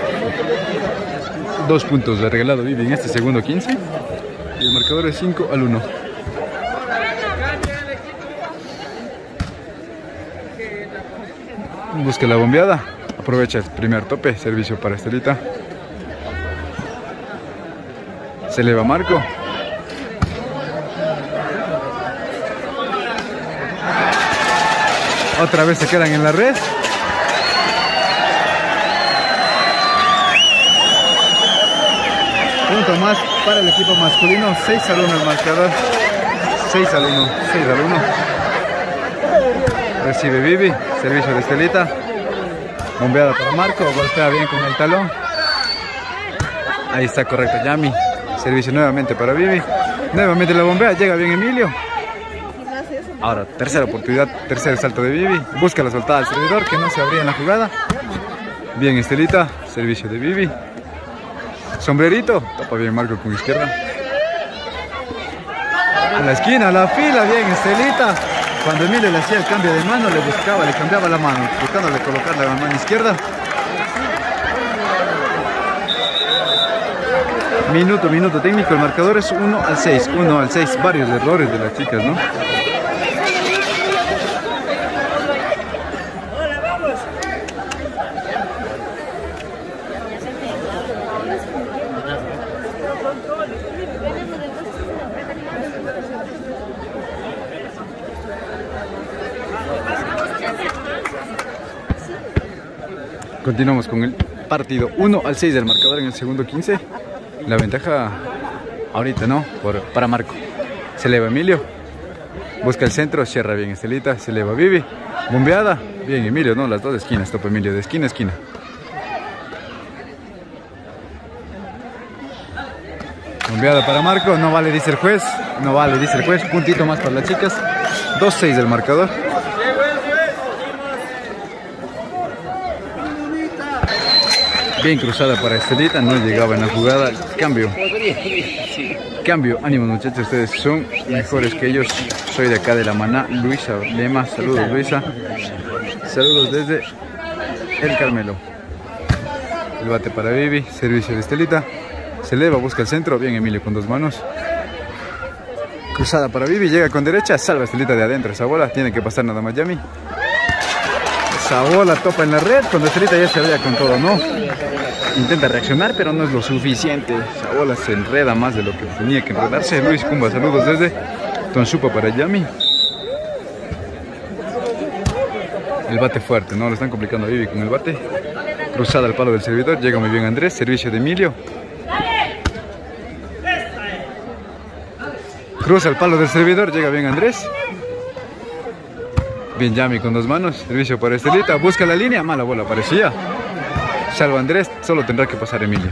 2 puntos de regalado Vivi en este segundo 15. Y el marcador es 5-1. Busca la bombeada, aprovecha el primer tope, servicio para Estelita. Se eleva Marco. Otra vez se quedan en la red. Punto más para el equipo masculino, 6-1 el marcador. 6-1. Recibe Vivi, servicio de Estelita. Bombeada para Marco, golpea bien con el talón. Ahí está correcto Yami. Servicio nuevamente para Vivi. Nuevamente la bombea, llega bien Emilio. Ahora, tercera oportunidad, tercer salto de Vivi. Busca la soltada del servidor que no se abría en la jugada. Bien Estelita, servicio de Vivi. Sombrerito, tapa bien Marco con izquierda. A la esquina, a la fila, bien Estelita. Cuando Emilio le hacía el cambio de mano, le cambiaba la mano, buscándole colocar la mano izquierda. Minuto técnico, el marcador es 1-6, 1-6, varios errores de las chicas, ¿no? Continuamos con el partido, 1-6 del marcador en el segundo 15. La ventaja ahorita, ¿no? Para Marco. Se eleva Emilio. Busca el centro, cierra bien Estelita. Se eleva Vivi. Bombeada. Bien Emilio, ¿no? Las dos esquinas, topa Emilio, de esquina a esquina. Bombeada para Marco. No vale, dice el juez. No vale, dice el juez. Puntito más para las chicas. 2-6 del marcador. Bien cruzada para Estelita, no llegaba en la jugada. Cambio, ánimo muchachos, ustedes son mejores que ellos. Soy de acá de La Maná, Luisa Lema, saludos Luisa. Saludos desde El Carmelo. El bate para Vivi, servicio de Estelita. Se eleva, busca el centro, bien Emilio con dos manos. Cruzada para Vivi, llega con derecha, salva Estelita de adentro. Esa bola tiene que pasar nada más Yami. Esa bola topa en la red, cuando Estelita ya se veía con todo, ¿no? Intenta reaccionar, pero no es lo suficiente. Esa bola se enreda más de lo que tenía que enredarse. Luis Cumba, saludos desde Tonsupa para Yami. El bate fuerte, ¿no? Le están complicando a Vivi con el bate. Cruzada al palo del servidor, llega muy bien Andrés. Servicio de Emilio. Cruza el palo del servidor, llega bien Andrés. Bien Yami con dos manos, servicio para Estelita, busca la línea, mala bola parecía. Salva Andrés, solo tendrá que pasar Emilio.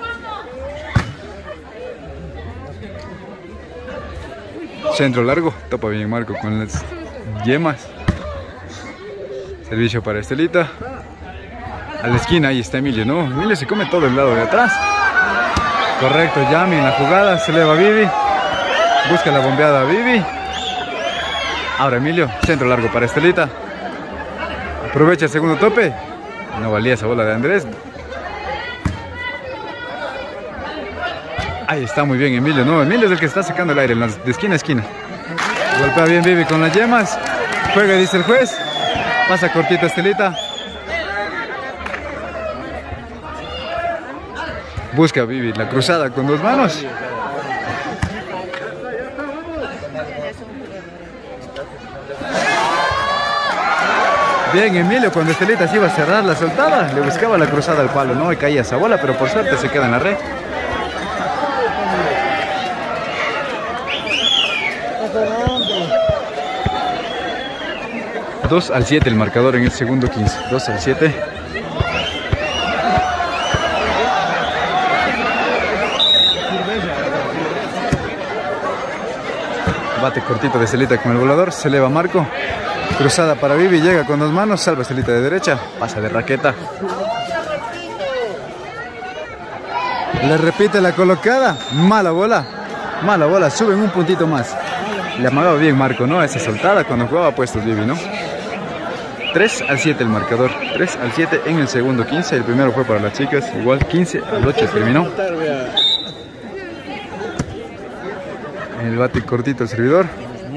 Centro largo, topa bien Marco con las yemas. Servicio para Estelita. A la esquina, ahí está Emilio, ¿no? Emilio se come todo el lado de atrás. Correcto, Yami en la jugada, se eleva Vivi. Busca la bombeada Vivi. Ahora Emilio, centro largo para Estelita. Aprovecha el segundo tope. No valía esa bola de Andrés. Ahí está, muy bien Emilio. No, Emilio es el que está sacando el aire de esquina a esquina. Golpea bien Vivi con las yemas. Juega, dice el juez. Pasa cortito Estelita. Busca Vivi la cruzada con dos manos. Bien Emilio, cuando Estelita se iba a cerrar la soltada, le buscaba la cruzada al palo, no, y caía esa bola, pero por suerte se queda en la red. Dos al 7 el marcador en el segundo 15. 2 al 7. Bate cortito de Estelita con el volador, se eleva Marco. Cruzada para Vivi, llega con dos manos, salva Estelita de derecha, pasa de raqueta. Le repite la colocada, mala bola, suben un puntito más. Le amagaba bien Marco, ¿no? Esa soltada cuando jugaba puestos Vivi, ¿no? 3 al 7 el marcador, 3 al 7 en el segundo 15, el primero fue para las chicas, igual 15 al 8 terminó. El bate cortito el servidor.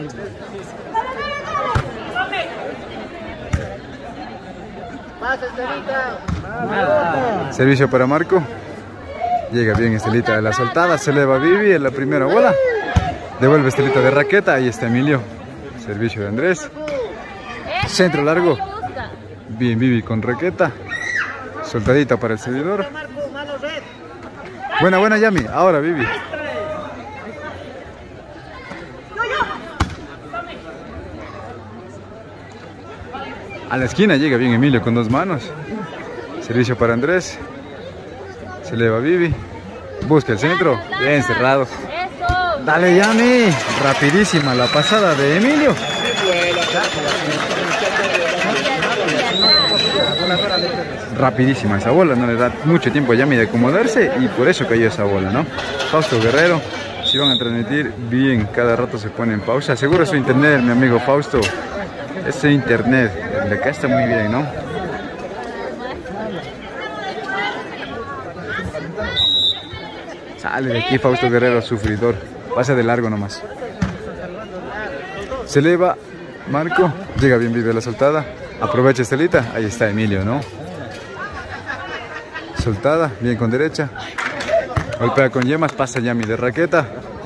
Servicio para Marco. Llega bien Estelita de la soltada, se eleva Vivi en la primera bola. Devuelve Estelita de raqueta, ahí está Emilio. Servicio de Andrés. Centro largo. Bien Vivi con raqueta. Soltadita para el servidor. Buena Yami, ahora Vivi. A la esquina llega bien Emilio con dos manos. Servicio para Andrés. Se eleva Vivi. Busca el centro. Bien cerrado. Dale Yami. Rapidísima la pasada de Emilio. Rapidísima esa bola. No le da mucho tiempo a Yami de acomodarse. Y por eso cayó esa bola, ¿no? Fausto Guerrero. Si van a transmitir bien, cada rato se pone en pausa. Seguro su internet, mi amigo Fausto. Ese internet, de acá está muy bien, ¿no? Sale de aquí Fausto Guerrero, sufridor. Pasa de largo nomás. Se eleva Marco. Llega bien Vivi a la soltada. Aprovecha Estelita. Ahí está Emilio, ¿no? Soltada, bien con derecha. Golpea con yemas, pasa Yami de raqueta.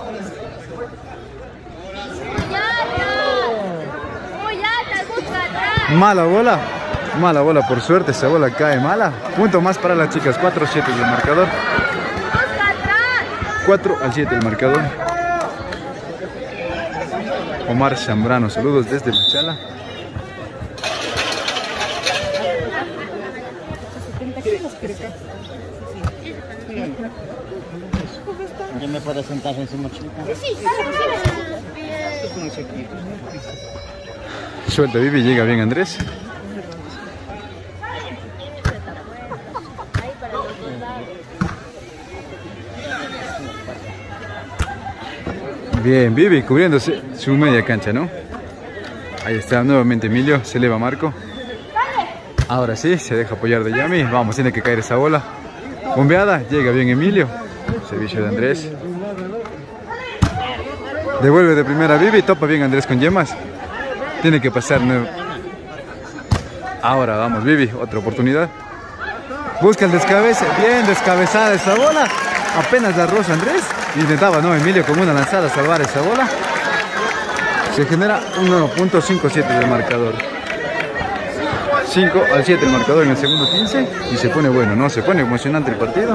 Mala bola por suerte, esa bola cae mala. Punto más para las chicas, 4 al 7 el marcador. 4 al 7 el marcador. Omar Zambrano, saludos desde Machala. ¿Ya me puedo sentar en su mochilita? Sí, Suelta Vivi, llega bien Andrés. Bien, Vivi cubriéndose su media cancha, ¿no? Ahí está nuevamente Emilio, se eleva Marco. Ahora sí, se deja apoyar de Yami. Vamos, tiene que caer esa bola. Bombeada, llega bien Emilio. Servicio de Andrés. Devuelve de primera Vivi, topa bien Andrés con yemas. Tiene que pasar nuevo. Ahora vamos, Vivi, otra oportunidad. Busca el descabece, bien descabezada esa bola. Apenas la roza Andrés. Intentaba, ¿no? Emilio con una lanzada salvar esa bola. Se genera un nuevo punto, 5-7 del marcador. 5 al 7 el marcador en el segundo 15. Y se pone bueno, ¿no? Se pone emocionante el partido.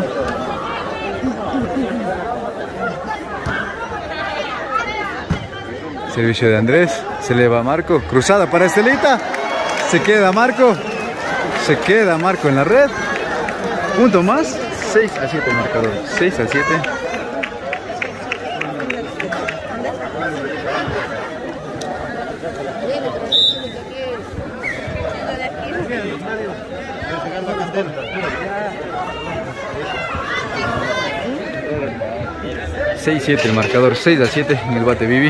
Servicio de Andrés. Se eleva Marco. Cruzada para Estelita. Se queda Marco. Se queda Marco en la red. Punto más. 6 a 7 el marcador. 6 a 7. 6-7 el marcador, 6-7 en el bate Vivi.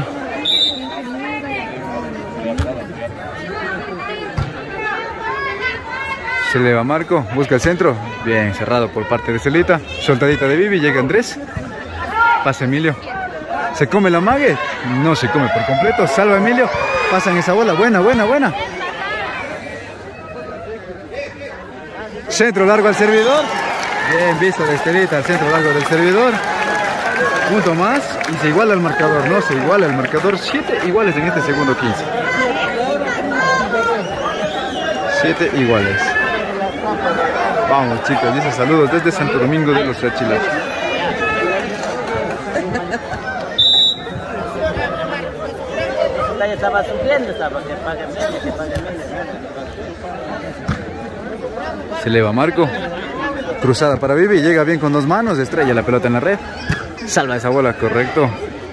Se eleva Marco, busca el centro, bien cerrado por parte de Celita, soltadita de Vivi, llega Andrés, pasa Emilio, se come la mague, no se come por completo, salva Emilio, pasan esa bola, buena, buena, buena. Centro largo al servidor, bien visto de Estelita, al centro largo del servidor, punto más y se iguala el marcador, no se iguala el marcador, 7 iguales en este segundo 15. 7 iguales. Vamos chicos, dice saludos desde Santo Domingo de los Achilas. Estaba sufriendo, Se eleva Marco, cruzada para Vivi, llega bien con dos manos, estrella la pelota en la red, salva esa bola, correcto.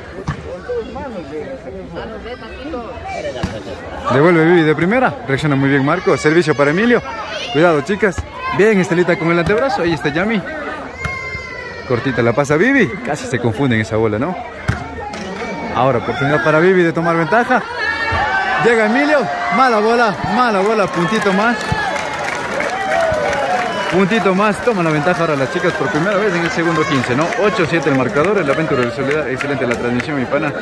Devuelve Vivi de primera, reacciona muy bien Marco, servicio para Emilio, cuidado chicas, bien Estelita con el antebrazo, ahí está Yami, cortita la pasa Vivi, casi se confunde en esa bola, ¿no? Ahora oportunidad para Vivi de tomar ventaja, llega Emilio, mala bola, puntito más, toma la ventaja ahora las chicas por primera vez en el segundo 15, ¿no? 8-7 el marcador, el Aventura de Soledad, excelente la transmisión mi pana.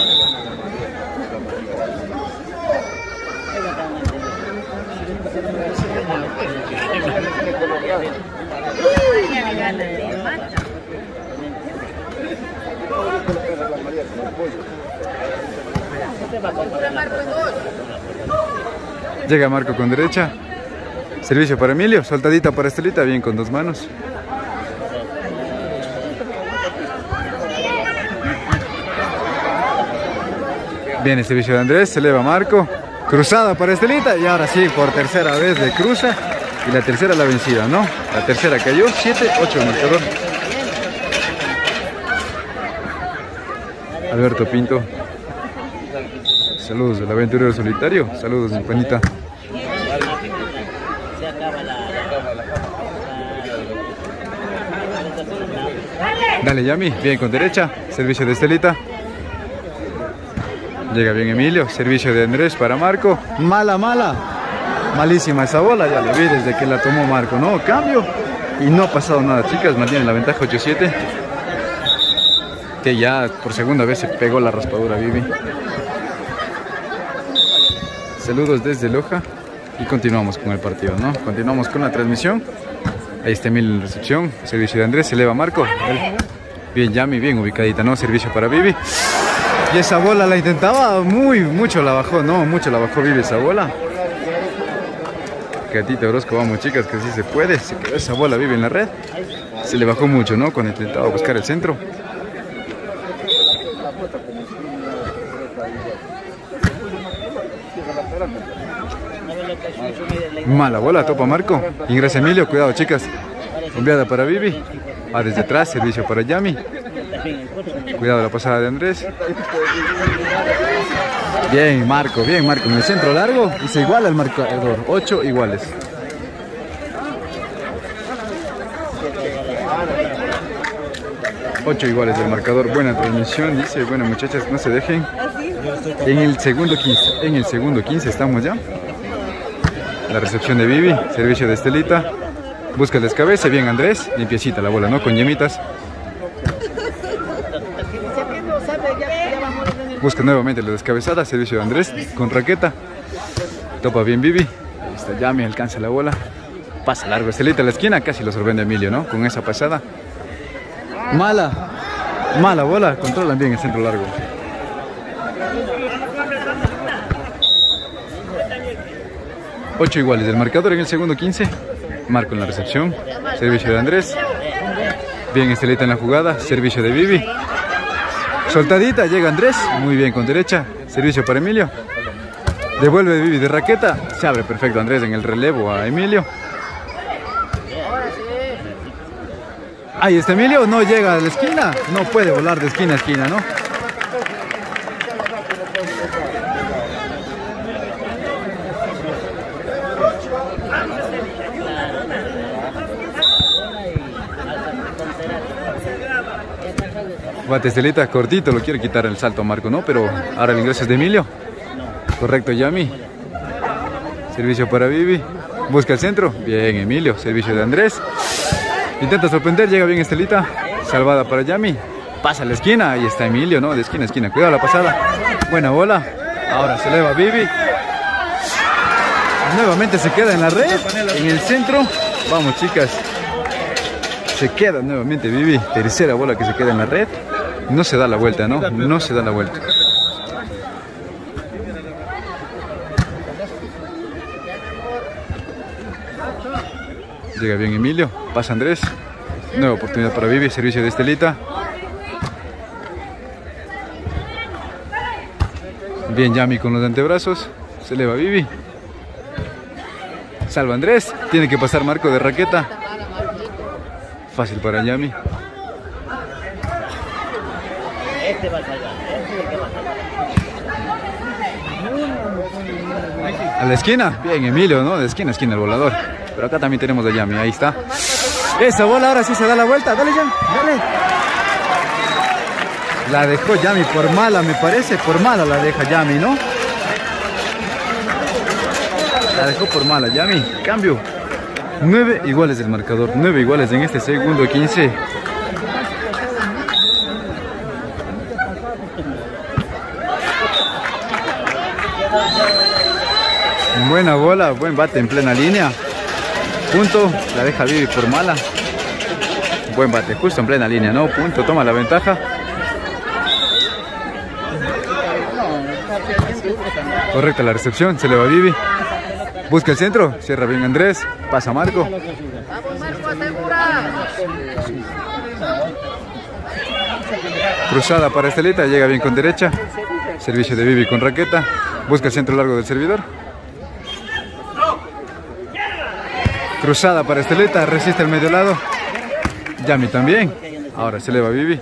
Llega Marco con derecha, servicio para Emilio, soltadita para Estelita, bien con dos manos. Bien el servicio de Andrés, se eleva Marco, cruzada para Estelita y ahora sí, por tercera vez de cruza y la tercera la vencida, ¿no? La tercera cayó, 7-8 el marcador. Alberto Pinto, saludos del aventurero solitario, saludos mi panita. Dale Yami, bien con derecha, servicio de Estelita. Llega bien Emilio, servicio de Andrés para Marco. Malísima esa bola, ya lo vi desde que la tomó Marco, ¿no? Cambio y no ha pasado nada chicas, mantiene la ventaja 8-7. Que ya por segunda vez se pegó la raspadura Vivi. Saludos desde Loja y continuamos con el partido, ¿no? Continuamos con la transmisión. Ahí está Emilio en recepción, servicio de Andrés, se eleva Marco. Bien Yami, bien ubicadita, ¿no? Servicio para Vivi. Y esa bola la intentaba, mucho la bajó, ¿no? Mucho la bajó Vivi esa bola. Gatita Orozco, vamos chicas, que sí se puede. Se quedó esa bola Vivi en la red. Se le bajó mucho, ¿no? Cuando intentaba buscar el centro. Mala bola, topa Marco. Ingresa Emilio, cuidado chicas. Enviada para Vivi. Va desde atrás, servicio para Yami. Cuidado la pasada de Andrés. Bien Marco en el centro largo. Y se iguala el marcador, 8 iguales. Ocho iguales del marcador, buena transmisión, dice, bueno muchachas, no se dejen. En el segundo 15 estamos ya. La recepción de Vivi, servicio de Estelita. Busca el descabece, bien Andrés, limpiecita la bola, ¿no? Con yemitas. Busca nuevamente la descabezada, servicio de Andrés, con raqueta. Topa bien Vivi. Ahí está Yami, alcanza la bola. Pasa largo Estelita a la esquina, casi lo sorprende Emilio, ¿no? Con esa pasada. Mala bola, controlan bien el centro largo. Ocho iguales del marcador en el segundo 15. Marco en la recepción, servicio de Andrés. Bien Estelita en la jugada, servicio de Vivi. Soltadita, llega Andrés, muy bien con derecha, servicio para Emilio. Devuelve Vivi de raqueta, se abre perfecto Andrés en el relevo a Emilio. Ahí está Emilio, no llega a la esquina, no puede volar de esquina a esquina, ¿no? Bate Estelita, cortito, lo quiere quitar el salto a Marco, ¿no? Pero ahora el ingreso es de Emilio. Correcto, Yami. Servicio para Vivi. Busca el centro. Bien, Emilio. Servicio de Andrés. Intenta sorprender, llega bien Estelita. Salvada para Yami. Pasa a la esquina. Ahí está Emilio, ¿no? De esquina a esquina. Cuidado la pasada. Buena bola. Ahora se eleva Vivi. Nuevamente se queda en la red. En el centro. Vamos, chicas. Se queda nuevamente Vivi. Tercera bola que se queda en la red. No se da la vuelta, ¿no? No se da la vuelta. Llega bien Emilio. Pasa Andrés. Nueva oportunidad para Vivi. Servicio de Estelita. Bien Yami con los antebrazos. Se eleva Vivi. Salva Andrés. Tiene que pasar Marco de raqueta. Fácil para Yami. A la esquina. Bien Emilio, ¿no? De esquina a esquina el volador. Pero acá también tenemos a Yami. Ahí está. Esa bola ahora sí se da la vuelta. Dale Yami. Dale. La dejó Yami por mala, me parece. Por mala la deja Yami, ¿no? La dejó por mala Yami. Cambio. 9 iguales del marcador. 9 iguales en este segundo 15. Buena bola, buen bate en plena línea. Punto, la deja Vivi por mala. Buen bate, justo en plena línea, ¿no? Punto, toma la ventaja. Correcta la recepción, se le va Vivi. Busca el centro, cierra bien Andrés. Pasa Marco. Cruzada para Estelita, llega bien con derecha. Servicio de Vivi con raqueta. Busca el centro largo del servidor. Cruzada para Estelita, resiste el medio lado. Yami también. Ahora se eleva Vivi.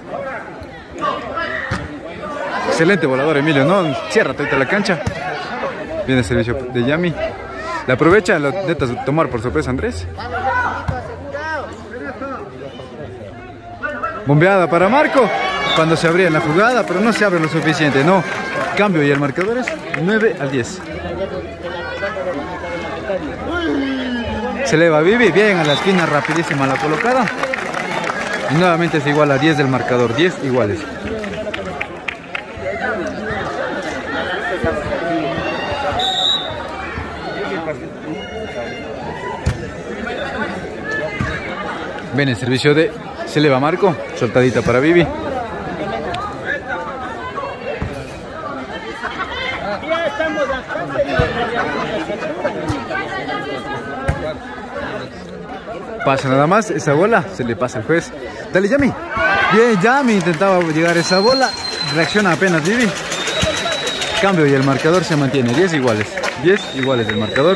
Excelente volador Emilio, ¿no? Cierra toda la cancha. Viene el servicio de Yami. La aprovecha, lo intenta tomar por sorpresa Andrés. Bombeada para Marco. Cuando se abría en la jugada, pero no se abre lo suficiente, no. Cambio y el marcador es 9-10. Se eleva Vivi, bien a la esquina, rapidísima la colocada. Y nuevamente es igual a 10 del marcador, 10 iguales. Ven el servicio de... Se eleva Marco, soltadita para Vivi. Pasa nada más, esa bola se le pasa al juez. Dale Yami. Bien Yami, intentaba llegar a esa bola. Reacciona apenas Vivi. Cambio y el marcador se mantiene, 10 iguales. 10 iguales del marcador.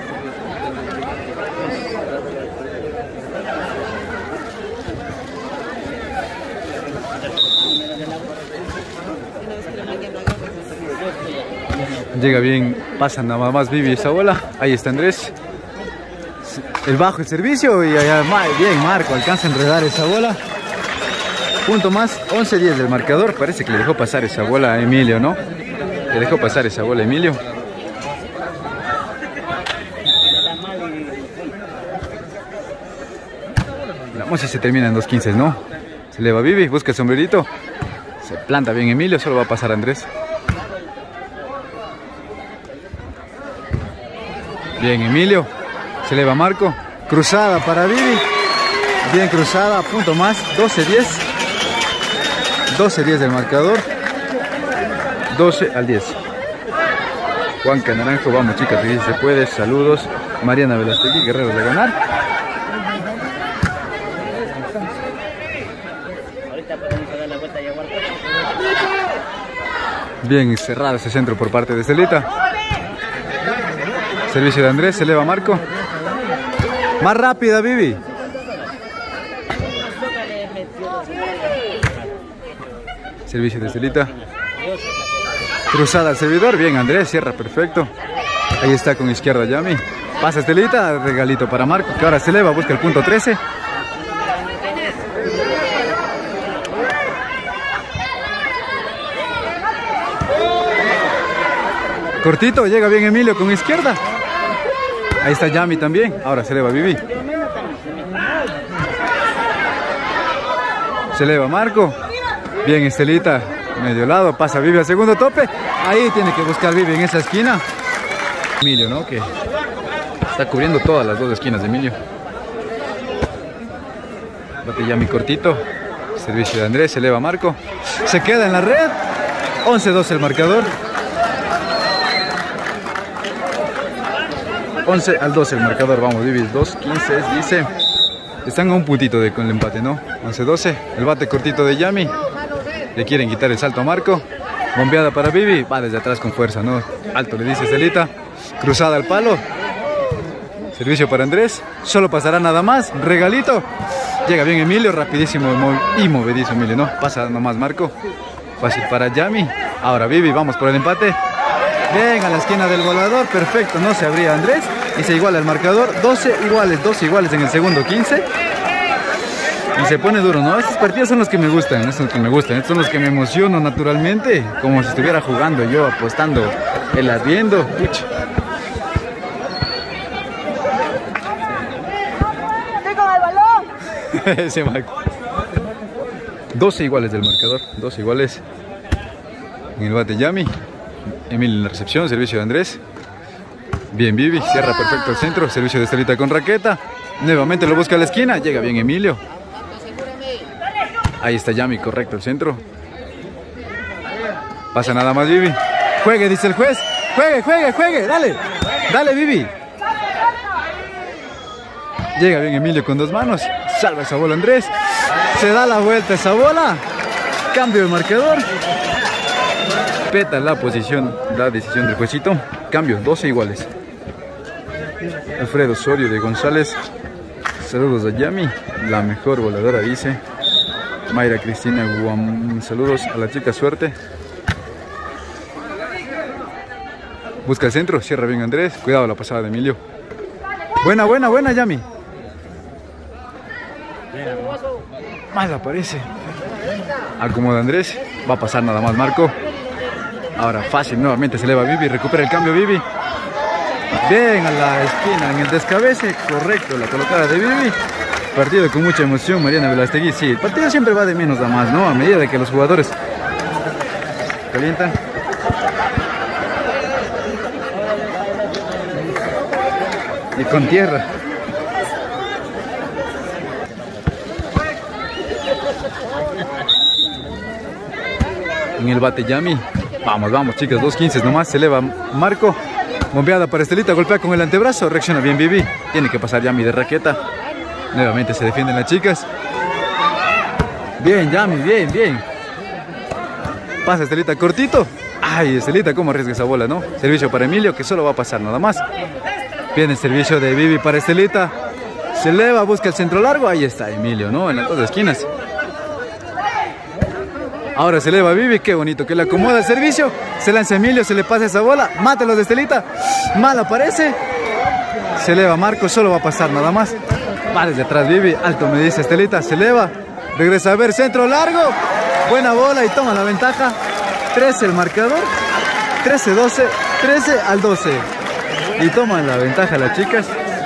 Llega bien, pasa nada más Vivi esa bola. Ahí está Andrés. El bajo el servicio y allá, bien Marco, alcanza a enredar esa bola. Punto más, 11-10 del marcador. Parece que le dejó pasar esa bola a Emilio, ¿no? Le dejó pasar esa bola a Emilio. La música se termina en 2-15, ¿no? Se eleva Vivi, busca el sombrerito. Se planta bien Emilio, solo va a pasar Andrés. Bien Emilio. Se eleva Marco. Cruzada para Vivi. Bien cruzada. Punto más. 12-10. 12-10 del marcador. 12-10. Juanca Naranjo. Vamos chicas, que se puede. Saludos. Mariana Velastegui, guerreros de ganar. Bien cerrado ese centro por parte de Estelita. Servicio de Andrés, se eleva Marco. Más rápida, Vivi. Servicio de Estelita. Cruzada al servidor. Bien, Andrés, cierra perfecto. Ahí está con izquierda Yami. Pasa Estelita, regalito para Marco, que ahora se eleva, busca el punto 13. Cortito, llega bien Emilio con izquierda. Ahí está Yami también. Ahora se eleva Vivi. Se eleva Marco. Bien Estelita. Medio lado. Pasa Vivi al segundo tope. Ahí tiene que buscar Vivi en esa esquina. Emilio, ¿no? Que está cubriendo todas las dos esquinas de Emilio. Bate Yami cortito. Servicio de Andrés. Se eleva Marco. Se queda en la red. 11-12 el marcador. 11-12 el marcador. Vamos, Vivi. 2-15 dice. Están a un puntito con el empate, ¿no? 11-12. El bate cortito de Yami. Le quieren quitar el salto a Marco. Bombeada para Vivi. Va desde atrás con fuerza, ¿no? Alto le dice Estelita. Cruzada al palo. Servicio para Andrés. Solo pasará nada más. Regalito. Llega bien Emilio. Rapidísimo y movedizo Emilio, ¿no? Pasa nomás Marco. Fácil para Yami. Ahora Vivi. Vamos por el empate. Bien, a la esquina del volador. Perfecto. No se abría Andrés. Y se iguala el marcador. 12 iguales en el segundo 15. Y se pone duro, ¿no? Estos partidos son los que me gustan. Estos son los que me gustan. Estos son los que me emociono naturalmente. Como si estuviera jugando yo, apostando, viendo. Pucha. Ese Marco. 12 iguales del marcador. 12 iguales. En el bate Yami. Emilio en la recepción. Servicio de Andrés. Bien Vivi. Cierra perfecto el centro. Servicio de Estelita con raqueta. Nuevamente lo busca a la esquina. Llega bien Emilio. Ahí está Yami. Correcto el centro. Pasa nada más Vivi. Juegue, dice el juez. Juegue. Dale. Dale Vivi. Llega bien Emilio con dos manos. Salva esa bola Andrés. Se da la vuelta esa bola. Cambio de marcador. Peta la decisión del juezito. Cambio, 12 iguales. Alfredo Osorio de González. Saludos a Yami, la mejor voladora, dice. Mayra Cristina Guam. Saludos a la chica, suerte. Busca el centro, cierra bien Andrés. Cuidado la pasada de Emilio. Buena Yami. Mal aparece. Acomoda Andrés. Va a pasar nada más Marco. Ahora fácil, nuevamente se eleva Vivi. Recupera el cambio Vivi. Bien a la esquina en el descabece. Correcto, la colocada de Vivi. Partido con mucha emoción, Mariana Velastegui. Sí, el partido siempre va de menos a más, ¿no? A medida de que los jugadores calientan. Y con tierra. En el bate Yami. Vamos chicas, 2-15 nomás. Se eleva Marco. Bombeada para Estelita, golpea con el antebrazo. Reacciona bien Vivi. Tiene que pasar Yami de raqueta. Nuevamente se defienden las chicas. Bien Yami, bien. Pasa Estelita cortito. Ay, Estelita, cómo arriesga esa bola, ¿no? Servicio para Emilio, que solo va a pasar nada más. Viene el servicio de Vivi para Estelita. Se eleva, busca el centro largo. Ahí está Emilio, ¿no? En las dos esquinas. Ahora se eleva Vivi, qué bonito, que le acomoda el servicio. Se lanza Emilio, se le pasa esa bola. Mátalo de Estelita. Mal aparece. Se eleva Marco, solo va a pasar nada más. Va desde atrás Vivi, alto me dice Estelita. Se eleva, regresa a ver, centro largo. Buena bola y toma la ventaja. 13 el marcador. 13-12, 13-12. Y toman la ventaja las chicas.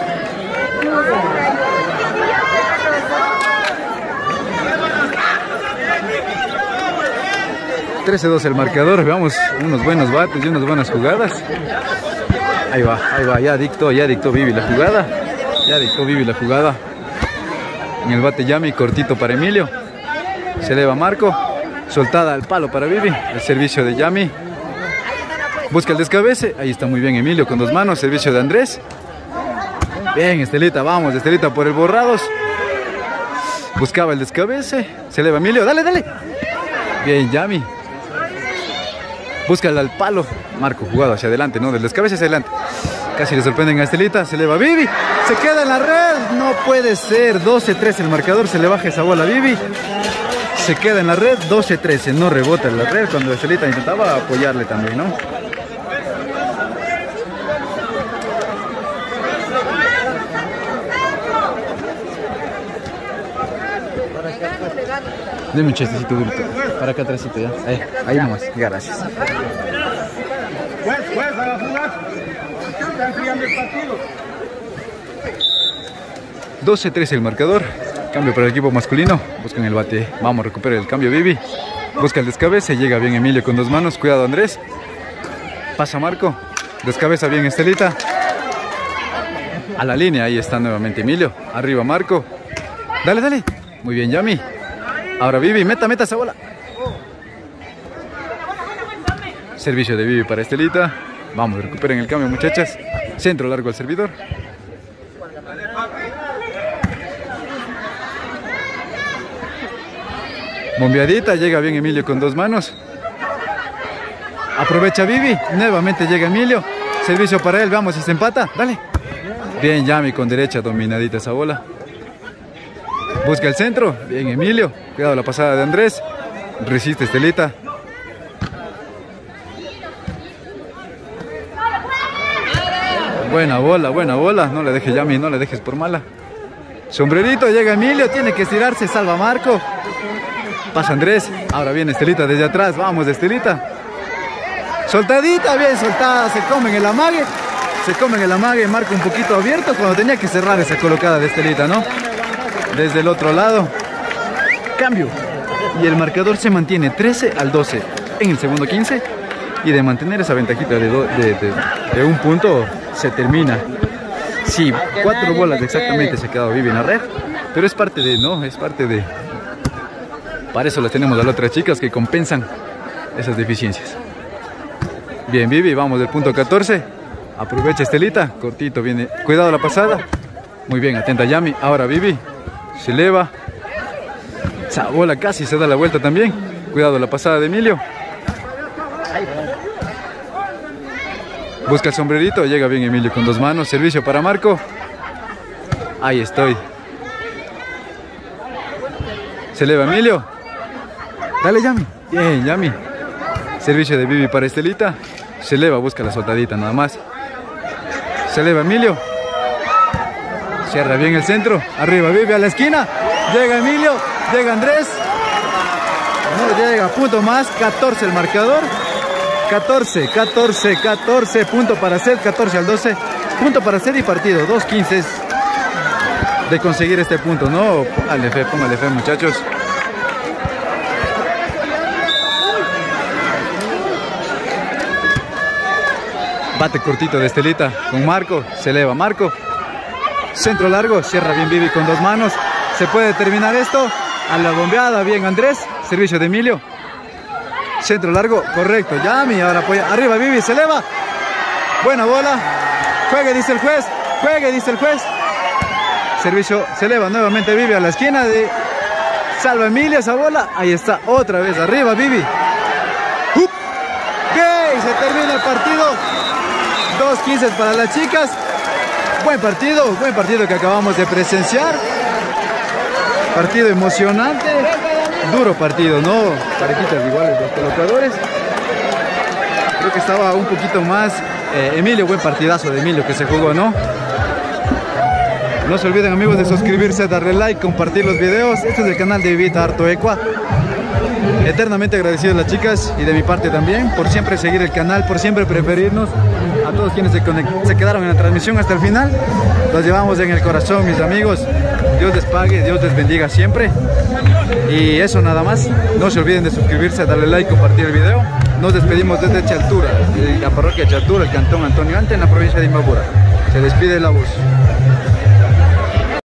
$13-12 el marcador. Veamos unos buenos bates y unas buenas jugadas. Ahí va, ya dictó Vivi la jugada. En el bate Yami, cortito para Emilio. Se eleva Marco. Soltada al palo para Vivi. El servicio de Yami. Busca el descabece. Ahí está muy bien Emilio con dos manos. Servicio de Andrés. Bien, Estelita, vamos, Estelita por el borrados. Buscaba el descabece. Se eleva Emilio. Dale. Bien, Yami. Búscala al palo. Marco jugado hacia adelante, ¿no? Del descabece hacia adelante. Casi le sorprenden a Estelita. Se eleva Vivi. Se queda en la red. No puede ser. 12-13 el marcador. Se le baja esa bola a Vivi. Se queda en la red. 12-13. No rebota en la red cuando Estelita intentaba apoyarle también, ¿no? Deme un chistecito duro. Para acá atrásito ya. Ahí nomás. Gracias. Juez, haga jugar. Está enfriando el partido. 12-13 el marcador. Cambio para el equipo masculino. Buscan el bate. Vamos a recuperar el cambio Vivi. Busca el descabece. Llega bien Emilio con 2 manos. Cuidado Andrés. Pasa Marco. Descabeza bien Estelita. A la línea. Ahí está nuevamente Emilio. Arriba Marco. Dale, dale. Muy bien Yami. Ahora Vivi. Meta esa bola. Servicio de Vivi para Estelita. Vamos, recuperen el cambio muchachas. Centro largo al servidor. Bombeadita, llega bien Emilio con 2 manos. Aprovecha Vivi, nuevamente llega Emilio. Servicio para él, vamos, y se empata, dale. Bien Yami con derecha, dominadita esa bola. Busca el centro, bien Emilio. Cuidado la pasada de Andrés. Resiste Estelita. Buena bola, no le dejes Yami, no le dejes por mala. Sombrerito, llega Emilio, tiene que estirarse, salva Marco. Pasa Andrés, ahora viene Estelita desde atrás, vamos Estelita. Soltadita, bien soltada, se comen el amague, Marco un poquito abierto cuando tenía que cerrar esa colocada de Estelita, ¿no? Desde el otro lado. Cambio. Y el marcador se mantiene 13-12 en el segundo 15. Y de mantener esa ventajita de un punto, se termina. Sí, 4 bolas exactamente se ha quedado Vivi en la red. Pero es parte de, ¿no? Es parte de... Para eso las tenemos a las otras chicas que compensan esas deficiencias. Bien, Vivi, vamos del punto 14. Aprovecha Estelita, cortito viene. Cuidado la pasada. Muy bien, atenta Yami. Ahora Vivi, se eleva. Esa bola casi se da la vuelta también. Cuidado la pasada de Emilio. Busca el sombrerito, llega bien Emilio con 2 manos. Servicio para Marco. Ahí estoy. Se eleva Emilio. Dale Yami. Bien Yami. Servicio de Vivi para Estelita. Se eleva, busca la soltadita nada más. Se eleva Emilio. Cierra bien el centro. Arriba Vivi a la esquina. Llega Emilio. Llega Andrés. No llega. Punto más. 14 el marcador. 14. Punto para set. 14-12. Punto para set y partido. 2-15 de conseguir este punto. No, póngale fe muchachos. Bate cortito de Estelita con Marco. Se eleva Marco. Centro largo. Cierra bien Vivi con 2 manos. Se puede terminar esto. A la bombeada. Bien Andrés. Servicio de Emilio. Centro largo. Correcto. Yami. Ahora apoya. Arriba Vivi. Se eleva. Buena bola. Juegue, dice el juez. Juegue, dice el juez. Servicio. Se eleva nuevamente Vivi a la esquina de... Salva Emilio esa bola. Ahí está. Otra vez. Arriba Vivi. ¡Up! ¡Ok! Se termina el partido. 2-15 para las chicas. Buen partido que acabamos de presenciar. Partido emocionante. Duro partido, ¿no? Parejitas iguales los colocadores. Creo que estaba un poquito más Emilio, buen partidazo de Emilio que se jugó, ¿no? No se olviden amigos de suscribirse, darle like, compartir los videos. Este es el canal de Vivita Harto Equa. Eternamente agradecido a las chicas y de mi parte también por siempre seguir el canal, por siempre preferirnos. A todos quienes se quedaron en la transmisión hasta el final, los llevamos en el corazón, mis amigos. Dios les pague, Dios les bendiga siempre. Y eso nada más. No se olviden de suscribirse, darle like, compartir el video. Nos despedimos desde Chaltura, la parroquia Chaltura, el cantón Antonio Ante, en la provincia de Imbabura. Se despide la voz.